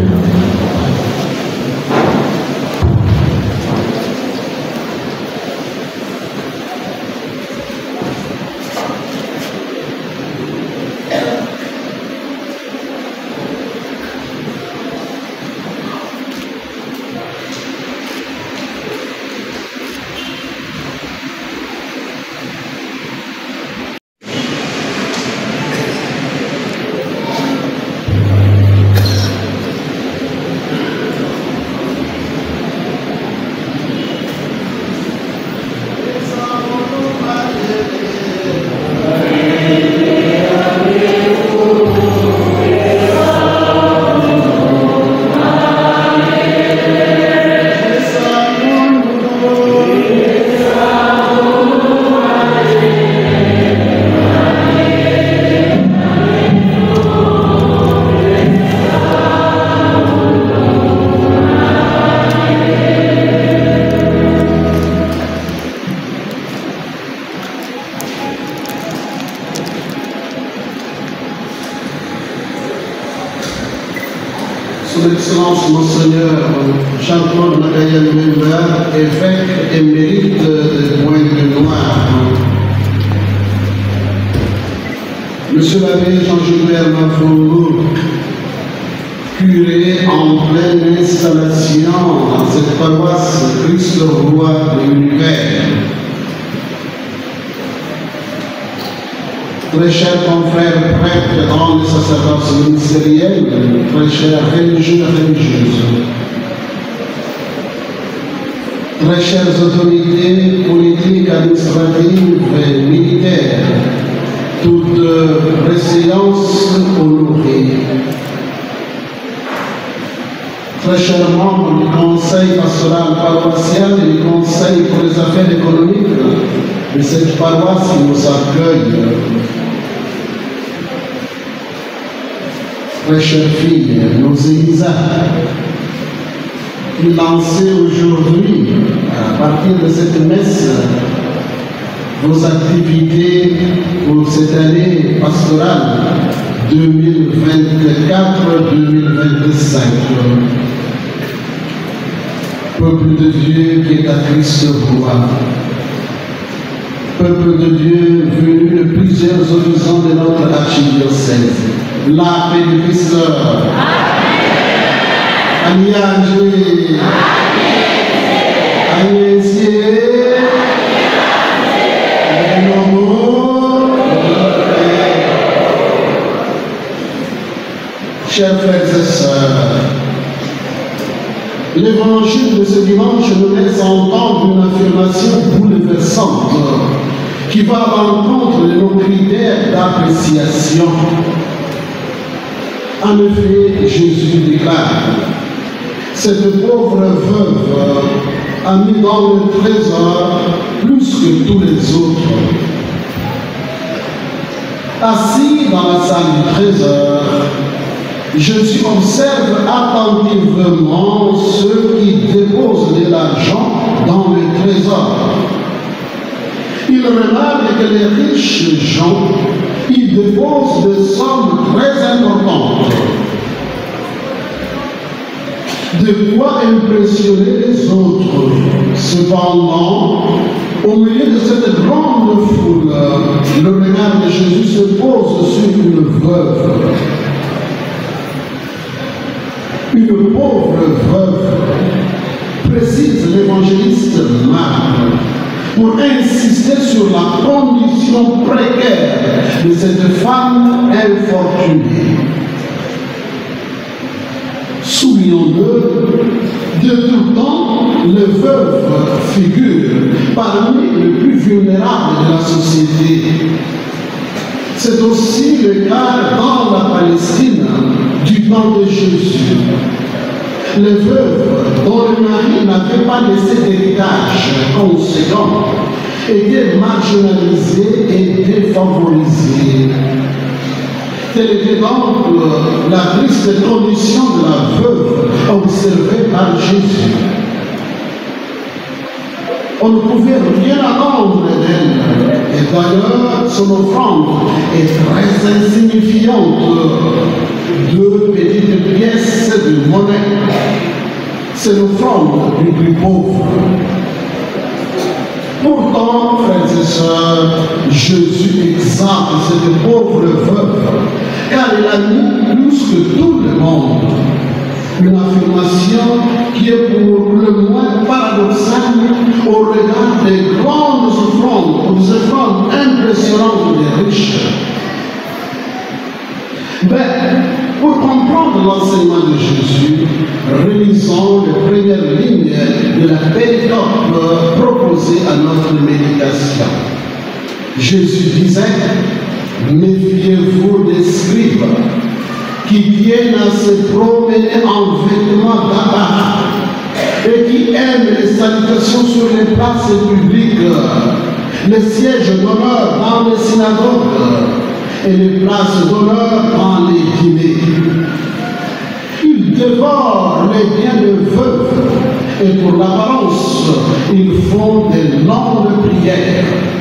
Son Excellence Monseigneur Jean-Claude Magayen Wimber, évêque émérite de Pointe-Noire. Monsieur l'abbé Jean-Gilbert Mavroulou, curé en pleine installation dans cette paroisse Christ le Roi de l'Univers. Très chers confrères prêtres dans le sacerdoce ministériel, très chers religieux et religieuses, très chères autorités politiques, administratives et militaires, toute préséance honorée, très chers membres du Conseil pastoral paroissial et du Conseil pour les affaires économiques de cette paroisse qui nous accueille, très chères filles, nos Élisa, qui lancez aujourd'hui, à partir de cette messe, vos activités pour cette année pastorale deux mille vingt-quatre deux mille vingt-cinq. Peuple de Dieu qui est à Christ roi. Peuple de Dieu venu de plusieurs horizons de notre archidiocèse. La paix du Christ. Amen. Amen. Chers frères et sœurs, je me laisse entendre une affirmation bouleversante qui va à l'encontre de nos critères d'appréciation. En effet, Jésus déclare, cette pauvre veuve a mis dans le trésor plus que tous les autres. Assis dans la salle du trésor, Jésus observe attentivement ceux qui déposent de l'argent dans le trésor. Il remarque que les riches gens, ils déposent des sommes très importantes. De quoi impressionner les autres. Cependant, au milieu de cette grande foule, le regard de Jésus se pose sur une veuve. Une pauvre veuve, précise l'évangéliste Marc, pour insister sur la condition précaire de cette femme infortunée. Souvenons-le, de tout temps, les veuves figurent parmi les plus vulnérables de la société. C'est aussi le cas dans la Palestine du temps de Jésus. Les veuves dont le mari n'avait pas laissé d'héritage conséquent étaient marginalisées et défavorisées. Telle était donc la triste condition de la veuve observée par Jésus. On ne pouvait rien attendre d'elle. Et d'ailleurs, son offrande est très insignifiante. Deux petites pièces de monnaie. C'est l'offrande du plus pauvre. Pourtant, frères et sœurs, Jésus exalte cette pauvre veuve, car il a mis plus que tout le monde. Une affirmation qui est pour le moins paradoxale au regard des grandes offrandes, des offrandes impressionnantes des riches. Mais, pour comprendre l'enseignement de Jésus, relisons les premières lignes de la péricope proposée à notre méditation. Jésus disait, méfiez-vous des scribes qui viennent à se promener en vêtements d'apparat et qui aiment les salutations sur les places publiques, les sièges d'honneur dans les synagogues et les places d'honneur dans les dîners. Ils dévorent les biens de veuves et pour l'apparence, ils font des longues prières.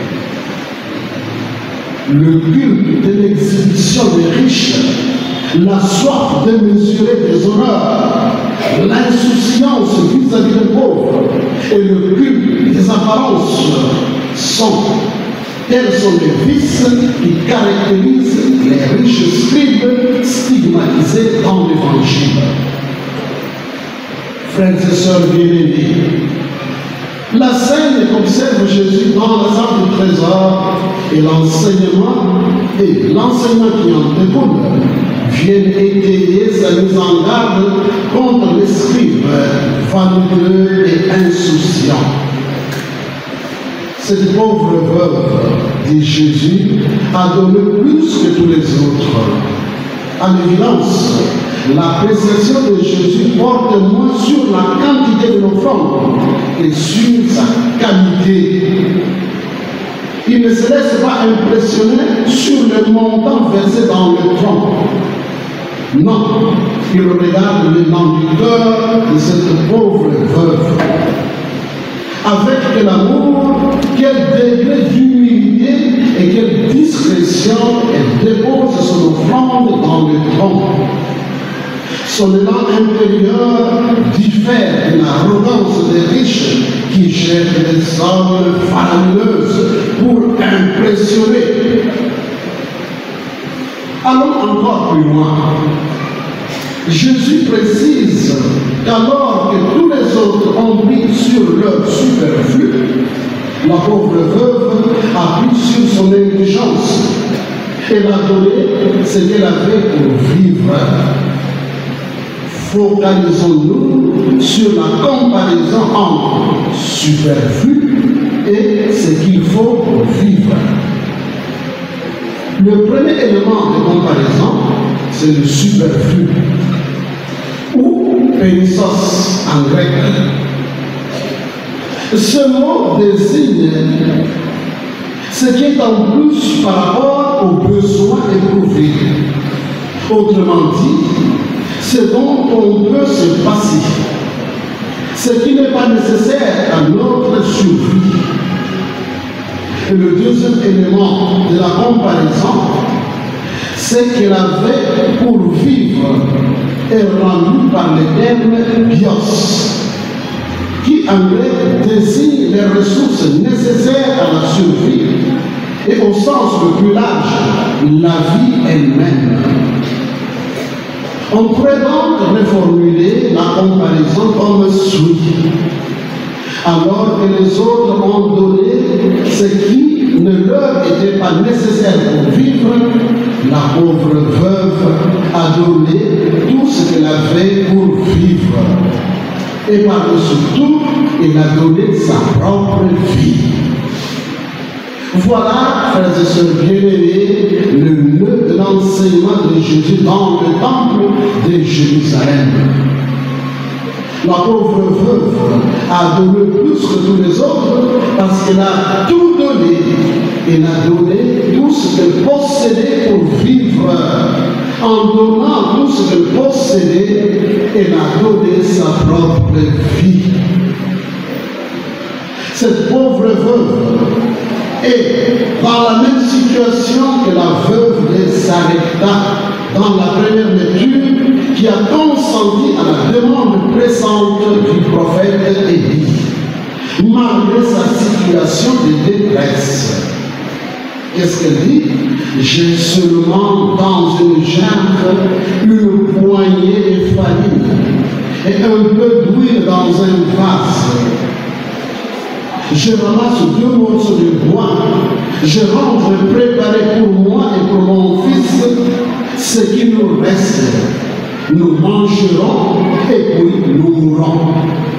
Le culte de l'exhibition des riches, la soif de mesurer des honneurs, l'insouciance vis-à-vis des pauvres et le culte des apparences sont, tels sont les vices qui caractérisent les riches scribes stigmatisés dans l'Évangile. Frères et sœurs bien-aimés, la scène qu'observe Jésus dans la salle du trésor et l'enseignement et l'enseignement qui en découle viennent étayer sa mise en garde contre les scribes vaniteux et insouciants. Cette pauvre veuve, dit Jésus, a donné plus que tous les autres. À l'évidence, l'appréciation de Jésus porte moins sur la quantité de l'offrande que sur sa qualité. Il ne se laisse pas impressionner sur le montant versé dans le tronc. Non, il regarde l'élan du cœur de cette pauvre veuve. Avec quel amour, quel degré d'humilité et quelle discrétion elle dépose son offrande dans le tronc. Son élan intérieur diffère de l'arrogance des riches qui jettent des sommes faramineuses pour impressionner. Allons encore plus loin. Jésus précise qu'alors que tous les autres ont pris sur leur superflu, la pauvre veuve a pris sur son intelligence. Elle a donné ce qu'elle avait pour vivre. Focalisons-nous sur la comparaison entre superflu et ce qu'il faut pour vivre. Le premier élément de comparaison, c'est le superflu, ou pénissos en grec. Ce mot désigne ce qui est en plus par rapport aux besoins éprouvés. Autrement dit, ce dont on peut se passer, ce qui n'est pas nécessaire à notre survie. Et le deuxième élément de la comparaison, c'est que la vie pour vivre est rendue par le terme bios, qui en grec désigne les ressources nécessaires à la survie et au sens le plus large, la vie elle-même. On pourrait donc reformuler la comparaison comme suit. Alors que les autres ont donné ce qui ne leur était pas nécessaire pour vivre, la pauvre veuve a donné tout ce qu'elle avait pour vivre. Et par-dessus tout, elle a donné sa propre vie. Voilà, frères et sœurs bien-aimés, le nœud de l'enseignement de Jésus dans le temple de Jérusalem. La pauvre veuve a donné plus que tous les autres parce qu'elle a tout donné. Elle a donné tout ce qu'elle possédait pour vivre. En donnant tout ce qu'elle possédait, elle a donné sa propre vie. Cette pauvre veuve est dans la même situation que la veuve de Sarepta dans la première lecture, qui a consenti à la demande pressante du prophète Élie, malgré sa situation de détresse. Qu'est-ce qu'elle dit? J'ai seulement dans une gerbe une poignée de farine et un peu d'huile dans un vase. Je ramasse deux morceaux de bois, je rentre préparer pour moi et pour mon fils ce qui nous reste. Nous mangerons et puis nous mourrons.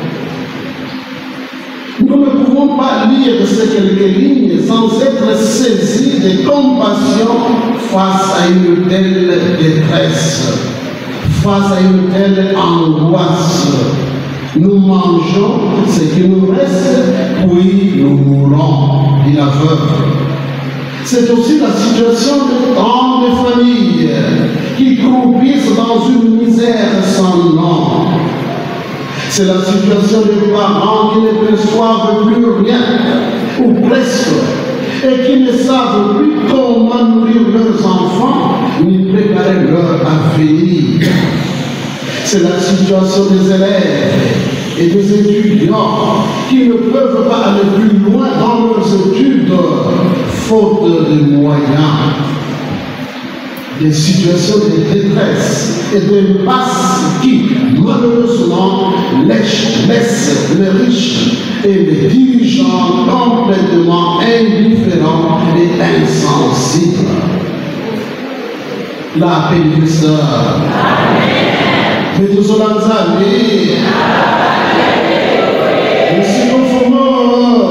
Nous ne pouvons pas lire ces quelques lignes sans être saisis de compassion face à une telle détresse, face à une telle angoisse. Nous mangeons ce qui nous reste, puis nous mourrons, dit la veuve. C'est aussi la situation de tant de familles qui croupissent dans une misère sans nom. C'est la situation des parents qui ne perçoivent plus rien, ou presque, et qui ne savent plus comment nourrir leurs enfants, ni préparer leur avenir. C'est la situation des élèves et des étudiants qui ne peuvent pas aller plus loin dans leurs études, faute de moyens. Des situations de détresse et d'impasse qui, malheureusement, laissent les riches et les dirigeants complètement indifférents et insensibles. La paix du Christ. Mais tout cela nous a dit. Merci conformément.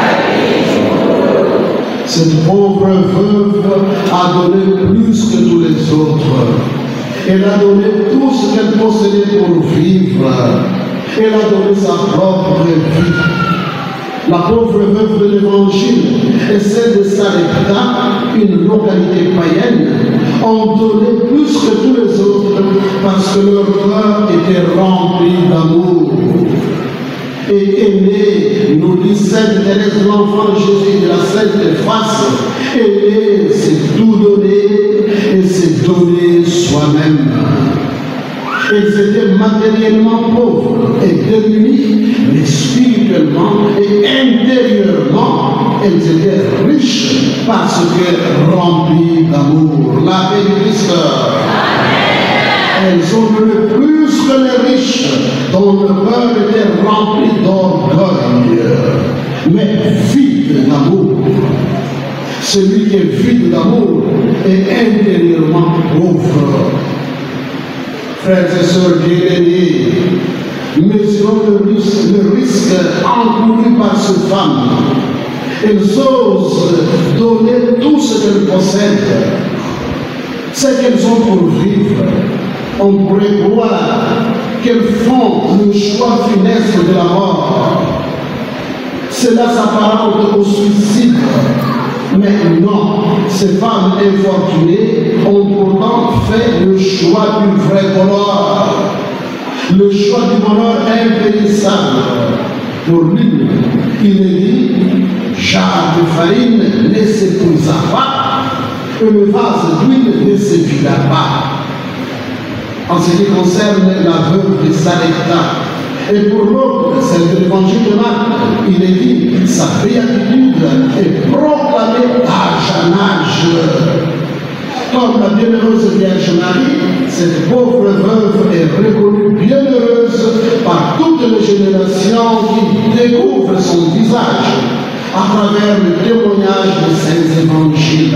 Cette pauvre veuve a donné plus que tous les autres. Elle a donné tout ce qu'elle possédait pour vivre. Elle a donné sa propre vie. La pauvre veuve de l'Évangile et celle de Sarepta, une localité païenne, ont donné plus que tous les autres parce que leur cœur était rempli d'amour. Et aimé, nous dit Sainte Thérèse, l'enfant Jésus de la Sainte Face, aimer, c'est tout donner et c'est donner soi-même. Elles étaient matériellement pauvres et démunies, mais spirituellement et intérieurement, elles étaient riches parce que remplies d'amour. La paix du Christ. Elles ont donné plus que les riches, dont le cœur était rempli d'orgueil, mais vide d'amour. Celui qui est vide d'amour est intérieurement pauvre. Frères et sœurs bien-aimés, mesurant le risque, le risque encouru par ces femmes. Elles osent donner tout ce qu'elles possèdent, ce qu'elles ont pour vivre. On pourrait croire qu'elles font le choix funeste de la mort. Cela s'apparente au suicide. Mais non, ces femmes infortunées ont pourtant fait le choix du vrai bonheur, le choix du bonheur impérissable. Pour l'une, il est dit, jarre de farine ne s'épuisa pas, et le vase d'huile ne se vida pas. En ce qui concerne la veuve de Sarepta, et pour l'autre, c'est l'évangile de Marc, il est dit, sa béatitude est proclamée âge en âge. Comme la bienheureuse Vierge Marie, cette pauvre veuve est reconnue bienheureuse par toutes les générations qui découvrent son visage à travers le témoignage des saints évangiles.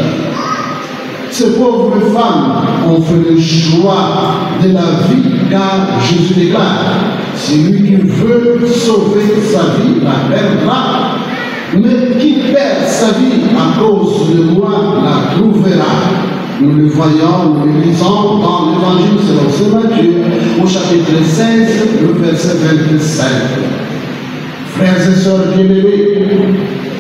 Ces pauvres femmes ont fait le choix de la vie, car Jésus déclare, celui qui veut sauver sa vie la perdra, mais qui perd sa vie à cause de moi la trouvera. Nous le voyons, nous le lisons dans l'évangile selon saint Matthieu, au chapitre seize, le verset vingt-cinq. Frères et sœurs bien-aimés,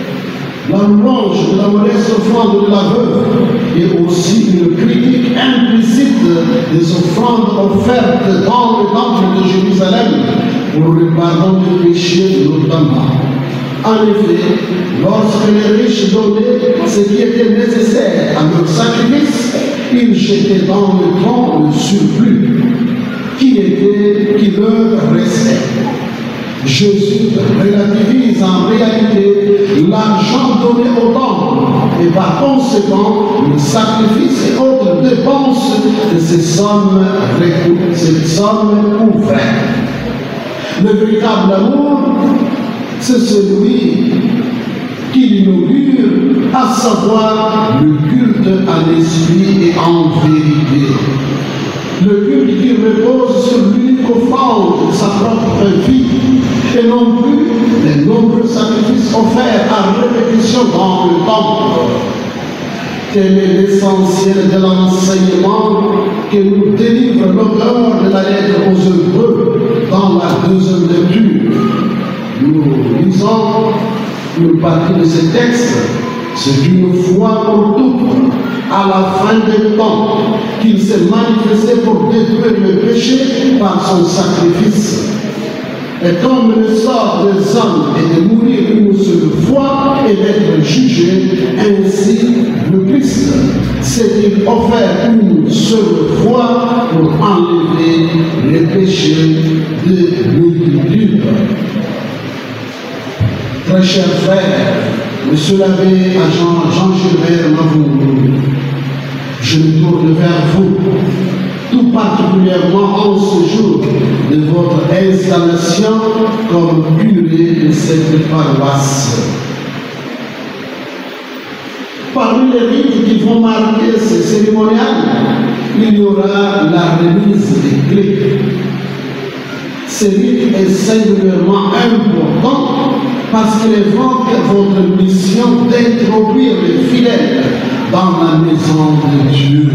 la louange de la modeste offrande de la veuve est aussi une critique implicite des offrandes offertes dans le temple de Jérusalem pour le pardon du péché notamment. En effet, lorsque les riches donnaient ce qui était nécessaire à leur sacrifice, ils jetaient dans le tronc le surplus qui, était, qui leur restait. Jésus relativise en réalité l'argent donné au temple et par conséquent le sacrifice et autres dépenses de ces sommes, ces sommes ouvertes. Le véritable amour, c'est celui qui l'inaugure, à savoir le culte à l'esprit et en vérité. Le culte qui repose sur l'unique offrande de sa propre vie et non plus les nombreux sacrifices offerts à répétition dans le temple. Tel est l'essentiel de l'enseignement que nous délivre l'auteur de la lettre aux Hébreux dans la deuxième lecture. Nous lisons une partie de ce texte. C'est une fois pour toutes, à la fin des temps, qu'il s'est manifesté pour détruire le péché par son sacrifice. Et comme le sort des hommes est de mourir une seule fois et d'être jugé, ainsi le Christ s'est-il offert une seule fois pour enlever les péchés de multitude. Très chers frères, Monsieur l'abbé Jean, Jean Gilbert Mavourou, je me tourne vers vous, tout particulièrement en ce jour de votre installation comme curé de cette paroisse. Parmi les rites qui vont marquer ce cérémonial, il y aura la remise des clés. Ce rite est singulièrement important parce qu'il évoque votre mission d'introduire les fidèles dans la maison de Dieu.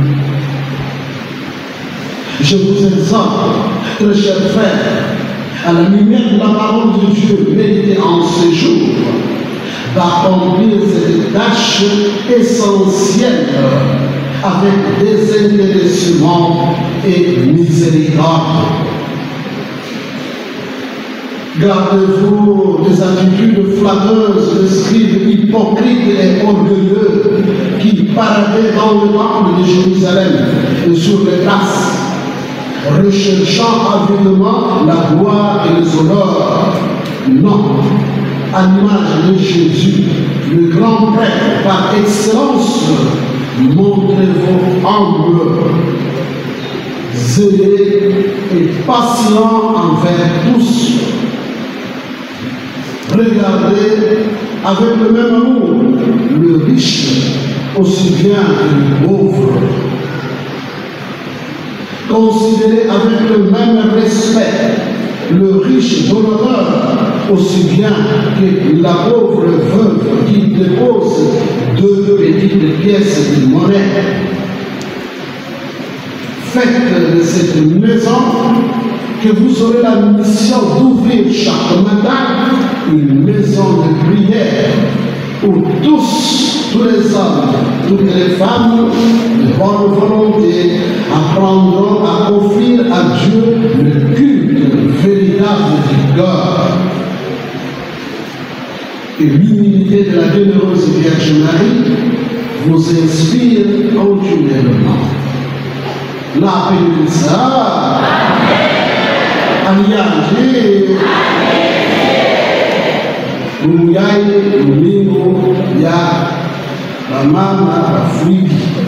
Je vous exhorte, très chers frères, à la lumière de la parole de Dieu méditée en ce jour, d'accomplir cette tâche essentielle avec désintéressement et miséricorde. Gardez-vous des attitudes flatteuses de scribes hypocrites et orgueilleux qui paradaient dans le temple de Jérusalem et sur les places, recherchant avidement la gloire et les honneurs. Non, à l'image de Jésus, le grand prêtre par excellence, montrez-vous humble, zélé et patient envers tous. Regardez avec le même amour le riche aussi bien que le pauvre. Considérez avec le même respect le riche donneur, aussi bien que la pauvre veuve qui dépose deux petites pièces de monnaie. Faites de cette maison que vous aurez la mission d'ouvrir chaque matin une maison de prière où tous, tous les hommes, toutes les femmes de bonne volonté apprendront à offrir à Dieu le culte véritable du cœur. Et l'humilité de la bienheureuse Vierge Marie vous inspire continuellement. La Pénissa, Aliaje, Muyai, Mulingo, Ya, Mama, Afriki.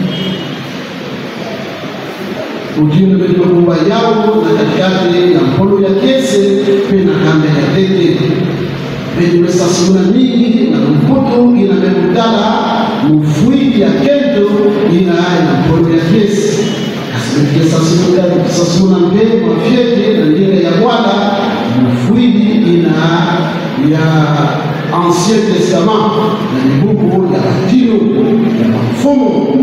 Ujini betukumba yao na katikati ya mpolo ya kese pena kambe ya tete. Bedi mesasuna mingi na mpoto ina mekutala mfuiki ya kento ina na mpolo ya kese. Sasuna mbegu wa fiete na ndile ya wala mfuiki ina ya Ancien Testament na nibuku ya latino ya mfumo.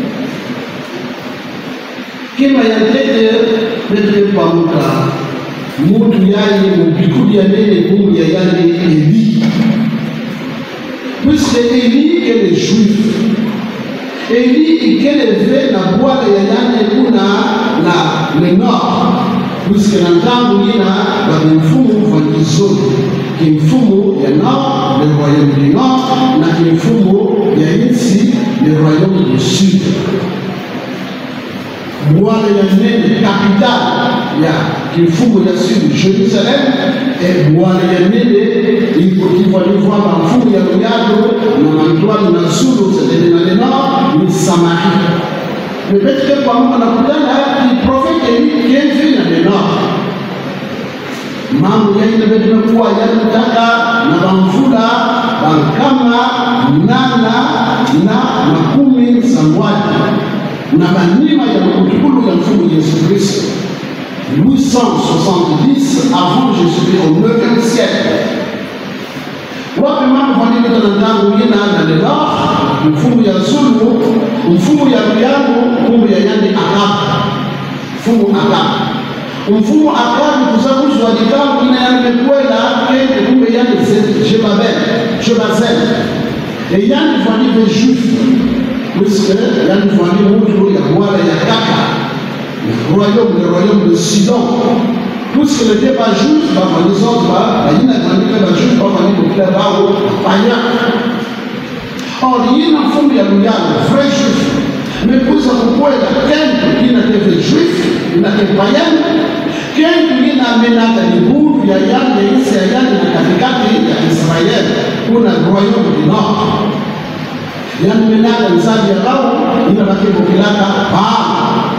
Kima ya tete bete pamuka mutu yaye mubikudi ya nene kumu ya yane Eli. Puisque Eli est le juif, Eli est élevé na boile ya yane kuna na le nord. Puisque na ntangu ina ba mfumu wa kizoni, kimfumu ya nord, le royaume du nord, na kimfumu ya ici, le royaume du sud. Boile ya nene capitale ya kifungo ya sud Jerusalem et boile ya nene il faut qu'il faut voir dans fond ya Yado na Antoine na Sulu c'est dans le nord ni Samarie. Mais peut-être pas on a kutana qui prophète qui est venu dans le nord. Mambo ya ile betu kwa ya mtaka na bamfula bankama nana na makumi sangwani na banima ya mtukulu ya mfumo Yesu Kristo. huit cent soixante-dix avant Jésus-Christ au neuvième siècle. Wapi mambo fanini tanandangu yina na le nord, mfumo ya Zulu, mfumo ya Piano, mfumo ya Yandi Akab. Mfumo Akab. Mfumo Akab kusakuzu wa dikamu ina ya mekwela kende kumbe Yandi Jebabel, Jebazel. Et Yandi fanini les juifs. Puisque Yandi fanini mutu ya wala ya kaka. Le royaume, le royaume de Sidon. Puisque le débat juif, les autres, il y a un débat juif, il y a un débat païen. Or, il y a un fond, il y a un vrai juif. Mais pour ça, vous pouvez la quinte, il y a un juif, il y a un païen. Quinte, il y a un ménage à l'Ibou, il y a un Israël, il y a un Kati, il y a Israël, pour le royaume du Nord. Il y a un ménage à l'Israël, il y a un Kati,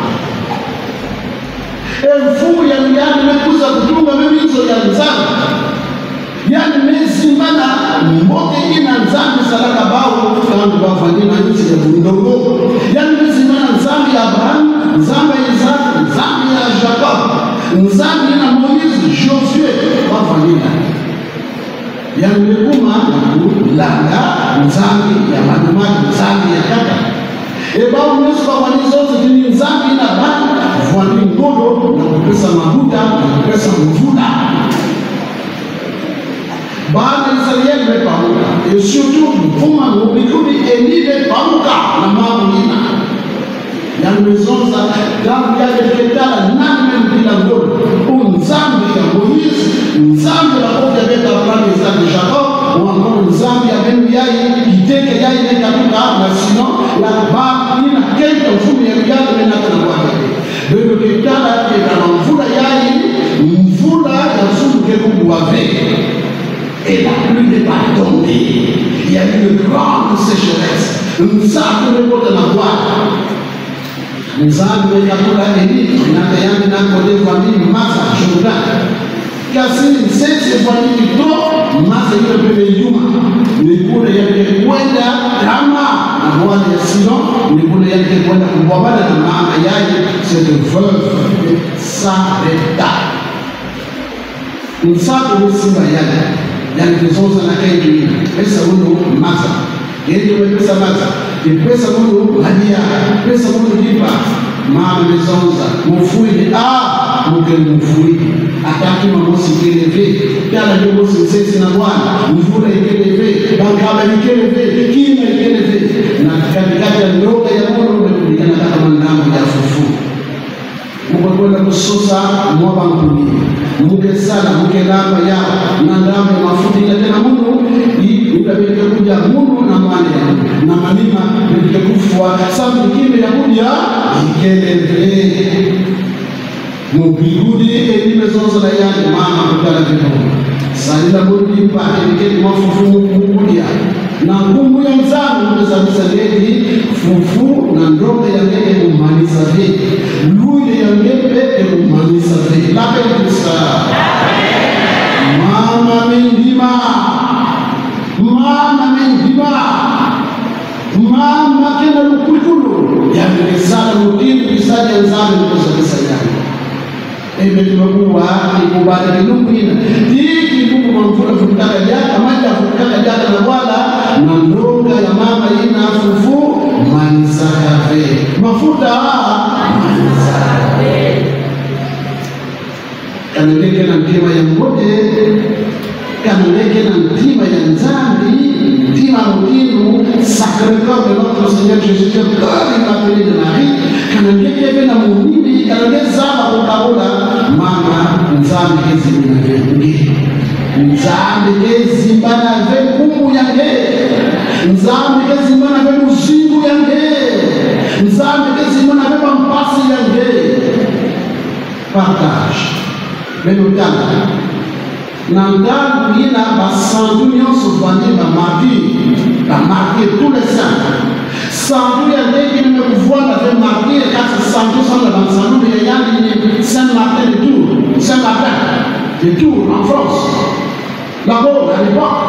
mfumo ya yani mekuza kutunga mimi hizo ya nzambi yani mezimana mbote ina nzambi salaka bao kandi bavandina nchi ya ndongo yani mezimana nzambi ya Abraham nzambi ya Isaac nzambi ya Jacob nzambi na Moïse Josué bavandina yani mekuma langa nzambi ya manumani nzambi ya kaka e bao mweso wanizo zini nzambi na bani vwani ngodo na kupesa mahuta na kupesa mvula. Baada Israeli mepamuka. Et surtout mfuma mbikudi Eli mepamuka na mamuna. Ya mezonza damu yake ketala nane mpila ngodo. Unzambi ya Moïse, nzambi la kote beta plani za Jacob, wangono nzambi ya benu yai, kiteke yai nekatuka na sino, la ba ina kenta mfumu ya yado menata na wakati. Bebe kitala kekana mvula yai, mvula ya sumu keku wave. Et la pluie n'est pas tombée. Il y a eu une grande sécheresse. Nzambi mekote na waka. Nzambi mekatula Eli, nakayami na kode vani masa Jordan. Kasi nsese vani kito, masa ito pepe yuma. Nikune yake kwenda kama na mwani ya Sidon, nikune yake kwenda kubwabana na maana yaye, cette veuve s'arrêta. Msato msimba yale. Yani kizonza na kengi. Pesa uno maza. Yende ume pesa maza. Pesa uno hadia. Pesa uno jipa. Mama mezonza. Mufui. Ah! Muke mufui. Ataki mamosi keleve. Kala jomosi msesi na wana. Mvura ikeleve. Bankaba ikeleve. Kima ikeleve. Na katikati ya ndoga ya mono umekulikana kama ndamo ya fufu. Mukwenda kususa mwaba mkuni. Muke sana, muke lamba ya na ndamo ya mafuti ya tena munu. Ukabeleke kuja munu na mwane. Na manima mbeleke kufua. Sabu kime ya kuja ikeleve. Mubigudi elime zonza na yane mama kutala vino. Salila mudi mpate niketi mafufu mkukudia. Na kumbu ya mzani mbezabisa ledi fufu na ndoke ya ngeke umanisa vedi. Luile ya ngeke umanisa vedi. Lape kusa. Mama mendima. Mama mendima. Mama kena lukukulu. Ya mkesala mukini pisaji ya mzani mbezabisa yane. Ebe tumakuwa ikubali kilupina. Hii kilupu mamfura fukaka jaka. Maja fukaka jaka na wala. Na ndonga ya mama ina fufu. Manisakafe. Mafuta. Manisakafe. Kanaleke na mtima ya mbote. Kanaleke na mtima ya nzambi. Mtima mkinu. Sacré-Cœur de notre Seigneur Jésus-Christ. Comme il m'appelait de Marie. Kanaleke na mumini. Kanaleke zama kukaula. Mama nzambi kezi minavenge. Nzambi kezi minavenge kumu yange. Nzambi kezi minavenge uzimu yange. Nzambi kezi minavenge mpasi yange. Partage. Menotana. Nandal yina basandu nyonso vandi ba marqué. Ba marqué tous les saints. Sandu ya ndenge ni kuvuana ve marqué kati sandu sana ba sandu ya yandi ni Saint-Martin de Tours, Saint-Martin de Tours en France. D'abord à l'époque,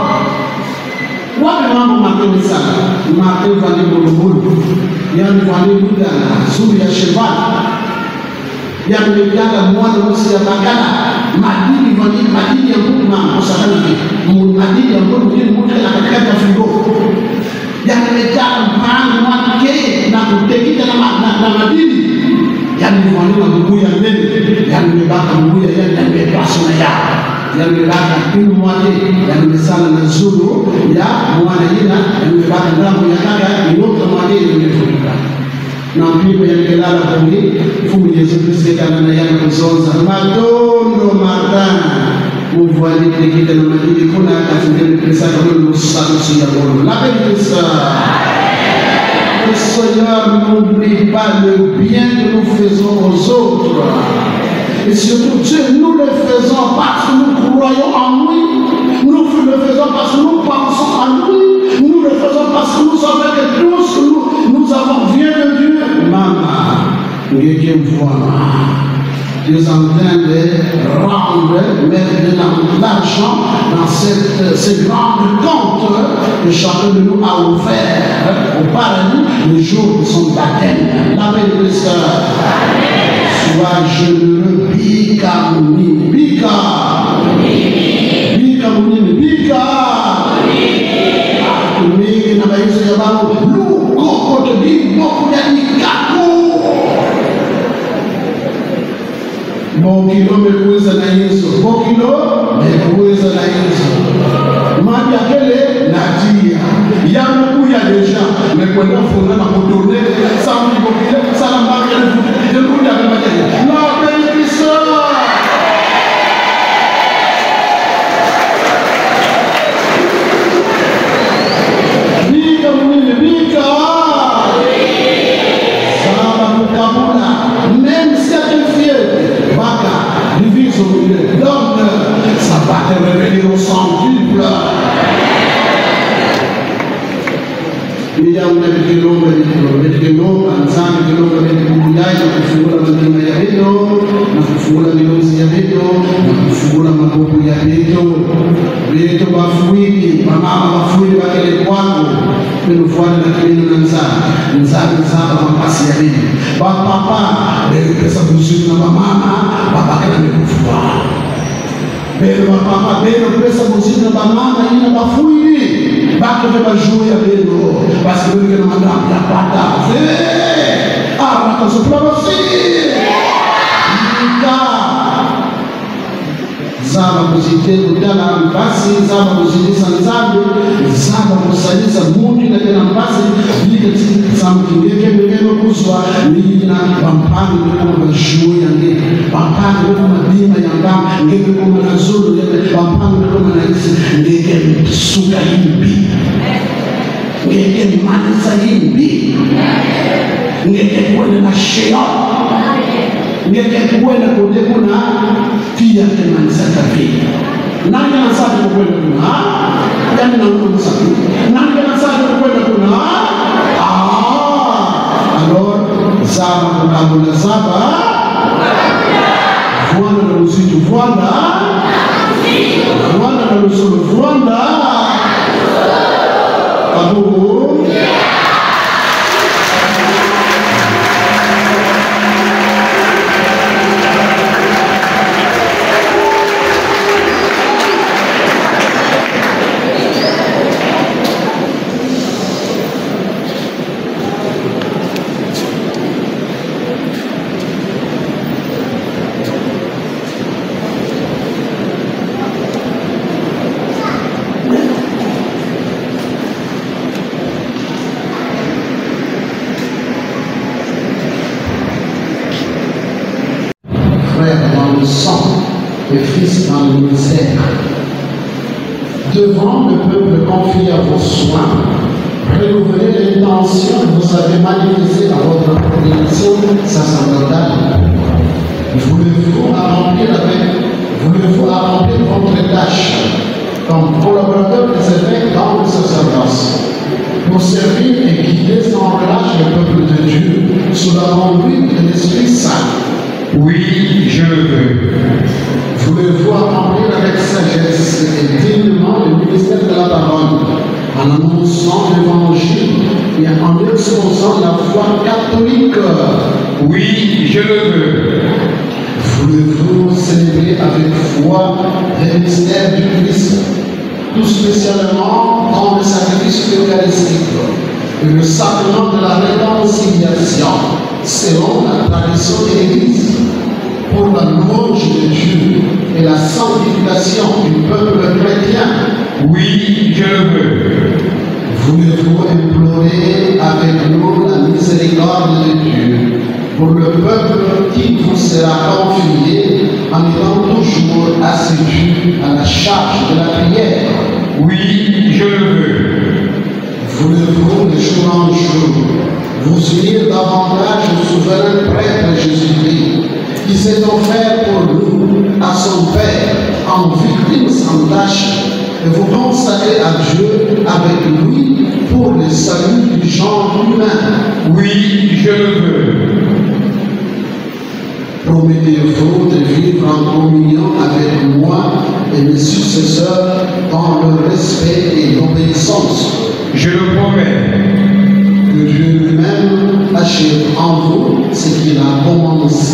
moi je m'en marqué ça. Marqué vandi bolobolo. Yani vandi buda zuri ya cheval. Yani bidada mwana mosi ya bakala. Madini vandi madini ya mtu mama kusakani. Madini ya mtu mtu mtu akakata frigo. Yani bidada mpango wake na kutekita na na madini. Yani mwana mkuu ya nene. Yani mbaka mkuu ya yani mbepasa na ya. Yani mbaka kinu mwate. Yani mbesana na zulu ya mwana yina. Yani mbaka ndamu ya kaka inoka mwate ya mbefuka. Na mpipo ya mkelala kumi. Fumu Yesu Kristo kanana ya kuzonza. Madondo matana. Muvwani tekita na madini kuna kafundele krisa kama lusanu siya bolo. Lape krisa. Le Seigneur n'oublie pas le bien que nous faisons aux autres. Et surtout, Dieu, nous le faisons parce que nous croyons en lui. Nous le faisons parce que nous pensons en lui. Nous le faisons parce que nous savons que tout ce que nous, nous avons vient de Dieu. Maman, Dieu voit. Dieu est en train de rendre, mettre de l'argent dans cette, ce grand compte que chacun de nous a offert au paradis le jour de son baptême. La paix de Christ. Sois généreux, bika mounini, bika, bika mounini, bika. Atumiki na maisha ya bangu, luko kote biko ya nikaku. Bokilo mekuweza na Yesu. Bokilo mekuweza na Yesu. Mami akele natia. Yamekuya deja. Mekwenda funda na kutone. Sambi bokile. Salamba kele futi. Yekuya kama jaya. La benediction. Bika mwini bika. Saba mukabula. Même si à te fier. Baka. Divise au milieu. Donc, ça va te revenir au centuple. Vijana vikilomba vikilomba nzani vikilomba vikikuyaye na kufungula matima ya vido na kufungula milozi ya vido na kufungula makopo ya vido vido bafuiki mamama bafuiki bakele kwangu minufuana na kilino na nzani nzani nzaba mapasi ya vido bapapa pesa kuzuri na mamama babake na mikufuwa belo mapapa belo pesa muziki na banana ina bafuini bako ve bajuya belo parce que le madame la pata c'est ah ma chose pour aussi zaba kuzite kudala basi zaba kuzidisa nzambe zaba kusalisa mundi na tena basi vile tsamu kingeke mbele kuswa nina pampani kama bashuo yange pampani kama bima yanga ngeke kama nazuru pampani kama naisi ngeke suka himbi ngeke manisa himbi ngeke kuona na shea ngeke kuona kode kuna tia teman sakapi nani anasema kwenda kuna yani na mtu msafi nani anasema kwenda kuna ah alors zama kukabula zaba vuana na usitu vuana vuana na usulu vuana abu et fils dans le ministère. Devant le peuple confié à vos soins, renouvelez l'intention que vous avez manifestée dans votre prédiction sacerdotale. Voulez-vous accomplir avec, voulez-vous accomplir votre tâche comme collaborateur des évêques dans le sacerdoce, pour servir et guider sans relâche le peuple de Dieu sous la conduite de l'Esprit Saint? Oui, je le veux. Voulez-vous accomplir avec sagesse et dignement le ministère de la parole, en annonçant l'évangile et en exposant la foi catholique? Oui, je le veux. Voulez-vous célébrer avec foi le mystère du Christ, tout spécialement dans le sacrifice eucharistique et le sacrement de la réconciliation, selon la tradition de l'Église, pour la louange de Dieu et la sanctification du peuple chrétien? Oui, je le veux. Voulez-vous implorer avec nous la miséricorde de Dieu pour le peuple qui vous sera confié en étant toujours assidu à la charge de la prière? Oui, je le veux. Voulez-vous de jour en jour vous unir davantage au souverain prêtre Jésus-Christ, qui s'est offert pour nous à son Père en victime sans tâche, et vous consacrer à Dieu avec lui pour le salut du genre humain? Oui, je le veux. Promettez-vous de vivre en communion avec moi et mes successeurs dans le respect et l'obéissance? Je le promets. Que Dieu lui-même achève en vous ce qu'il a commencé.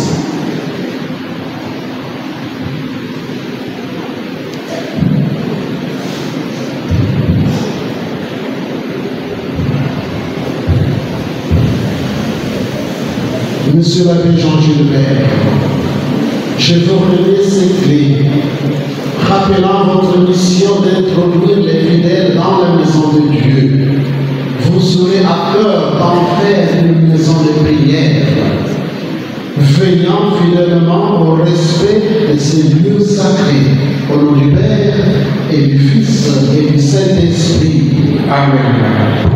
Monsieur l'abbé Jean-Gilbert, je vous remets ces clés, rappelant votre mission d'introduire les fidèles dans la maison de Dieu. Vous aurez à cœur d'en faire une maison de prière, veillant fidèlement au respect de ces lieux sacrés, au nom du Père et du Fils et du Saint-Esprit. Amen.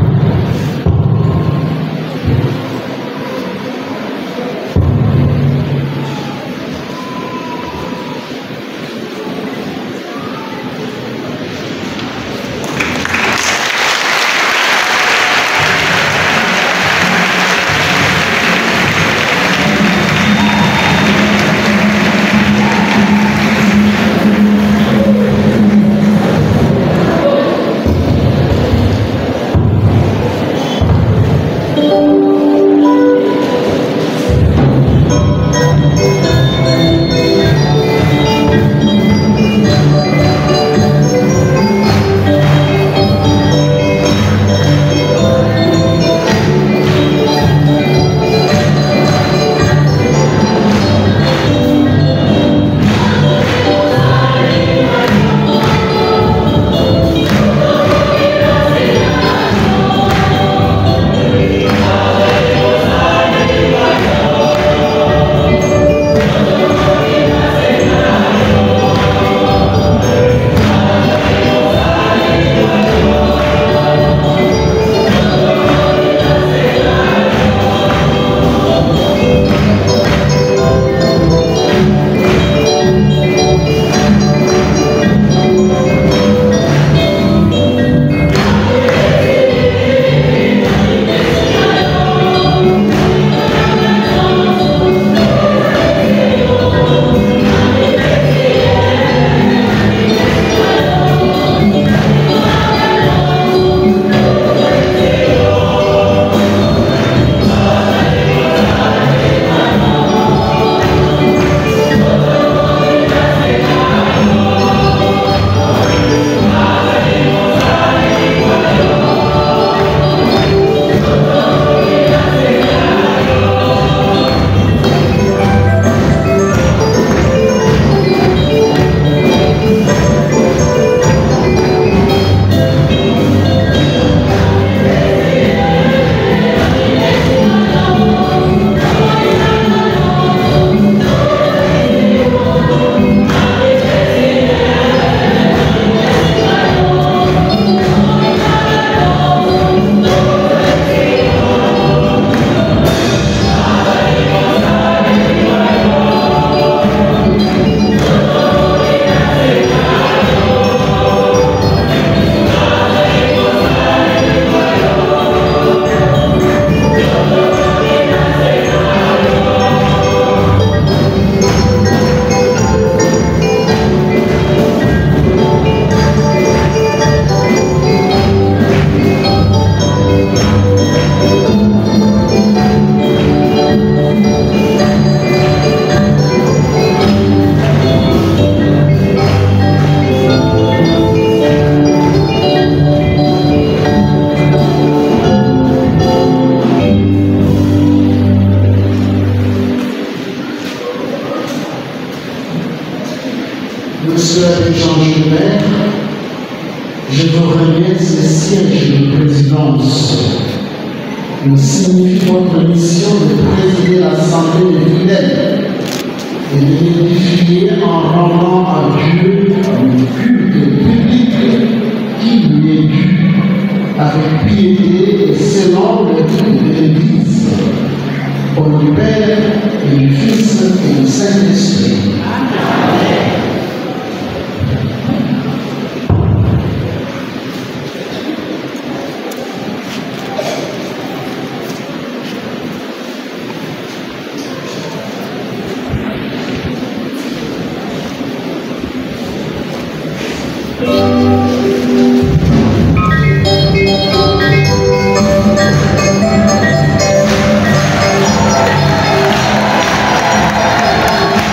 siège de présidence signifie votre mission de présider l'Assemblée des fidèles et de l'édifier en rendant à Dieu un culte public qui lui est dû avec piété et selon le culte de l'Église, au nom du Père et du Fils et du Saint-Esprit. Thank you.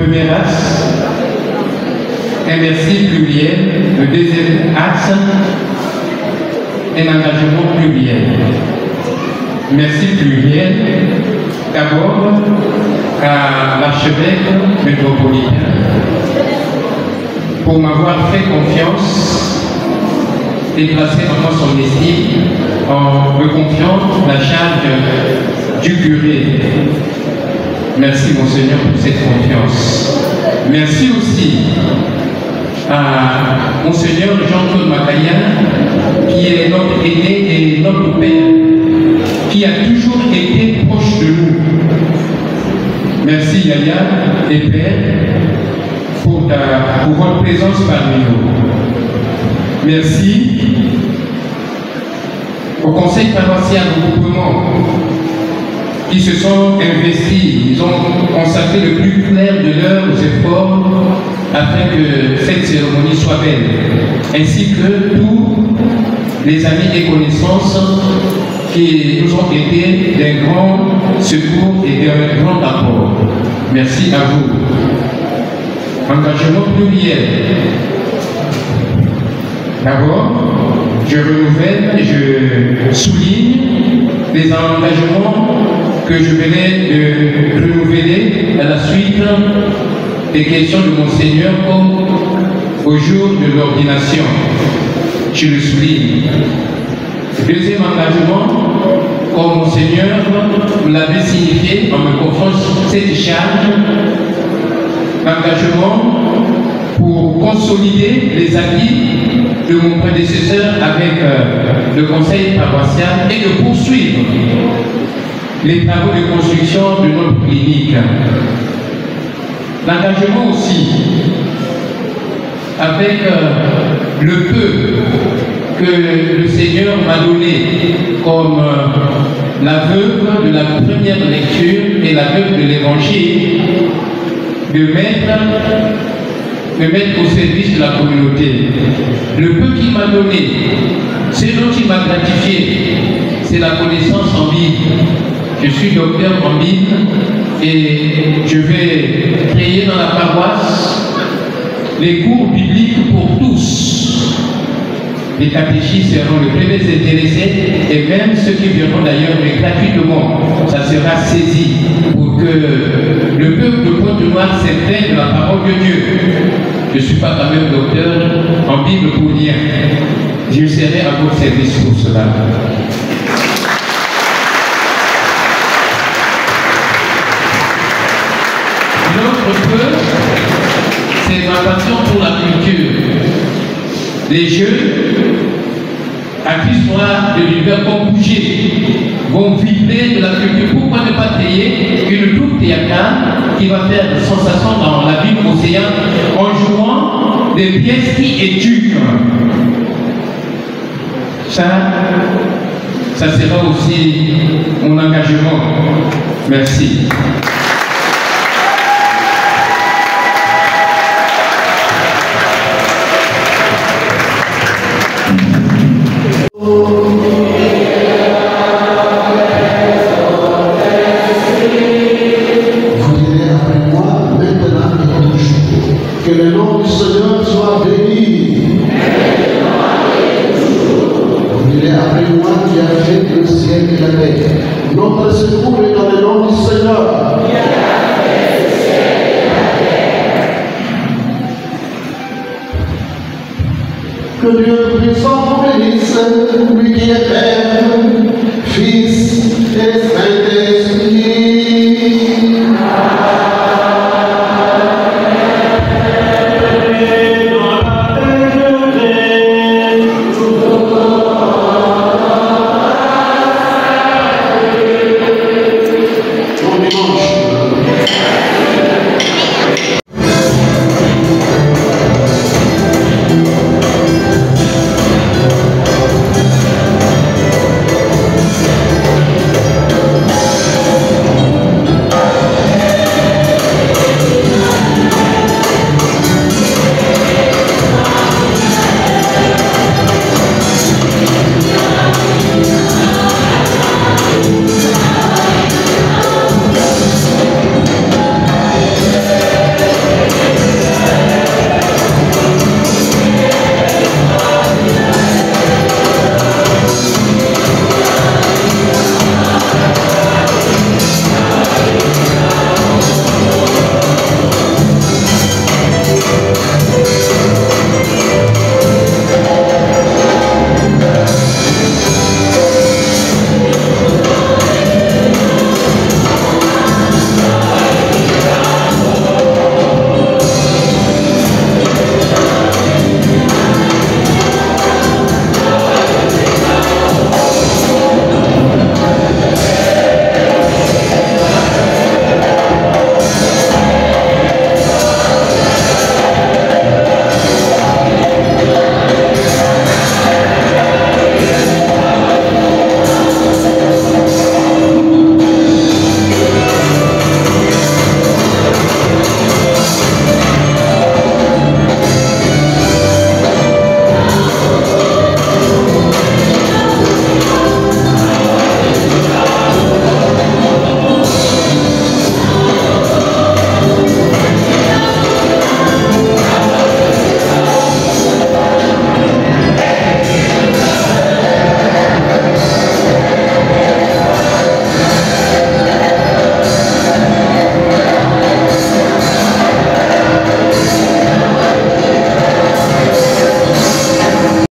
premier axe, un merci pluriel. Le deuxième axe, un engagement pluriel. Merci pluriel, d'abord à l'archevêque métropolitain pour m'avoir fait confiance et placé en moi son estime en me confiant la charge du curé. Merci Monseigneur pour cette confiance. Merci aussi à Monseigneur Jean-Claude Macaïen, qui est notre aîné et notre père, qui a toujours été proche de nous. Merci Yaya et Père pour, ta, pour votre présence parmi nous. Merci au conseil paroissial de groupement qui se sont investis, ils ont consacré le plus clair de leurs efforts afin que cette cérémonie soit belle, ainsi que tous les amis et connaissances qui nous ont été d'un grand secours et d'un grand apport. Merci à vous. Engagement pluriel. D'abord, je renouvelle et je souligne les engagements que je venais de renouveler à la suite des questions de Monseigneur comme au jour de l'ordination. Je le souligne. Deuxième engagement, comme Monseigneur me l'avait signifié en me confiant cette charge, l'engagement pour consolider les acquis de mon prédécesseur avec euh, le conseil paroissial et de poursuivre les travaux de construction de notre clinique. L'engagement aussi avec euh, le peu que le Seigneur m'a donné comme euh, l'aveugle de la première lecture et l'aveugle de l'évangile, de mettre, de mettre au service de la communauté. Le peu qu'il m'a donné, ce dont il m'a gratifié, c'est la connaissance en Bible. Je suis docteur en Bible et je vais créer dans la paroisse les cours bibliques pour tous. Les catéchistes seront les premiers intéressés et même ceux qui viendront d'ailleurs mais gratuitement, ça sera saisi pour que le peuple de Pointe-Noire s'imprègne de la parole de Dieu. Je ne suis pas quand même docteur en Bible pour rien. Je serai à votre service pour cela. L'autre peu, c'est ma passion pour la culture. Les jeux, à l'histoire de l'univers vont bouger, vont vibrer de la culture. Pourquoi ne pas créer une troupe théâtrale qui va faire sensation dans la ville océan en jouant des pièces qui éduquent? Ça, ça sera aussi mon engagement. Merci. Que Dieu puissant vous bénisse, lui qui est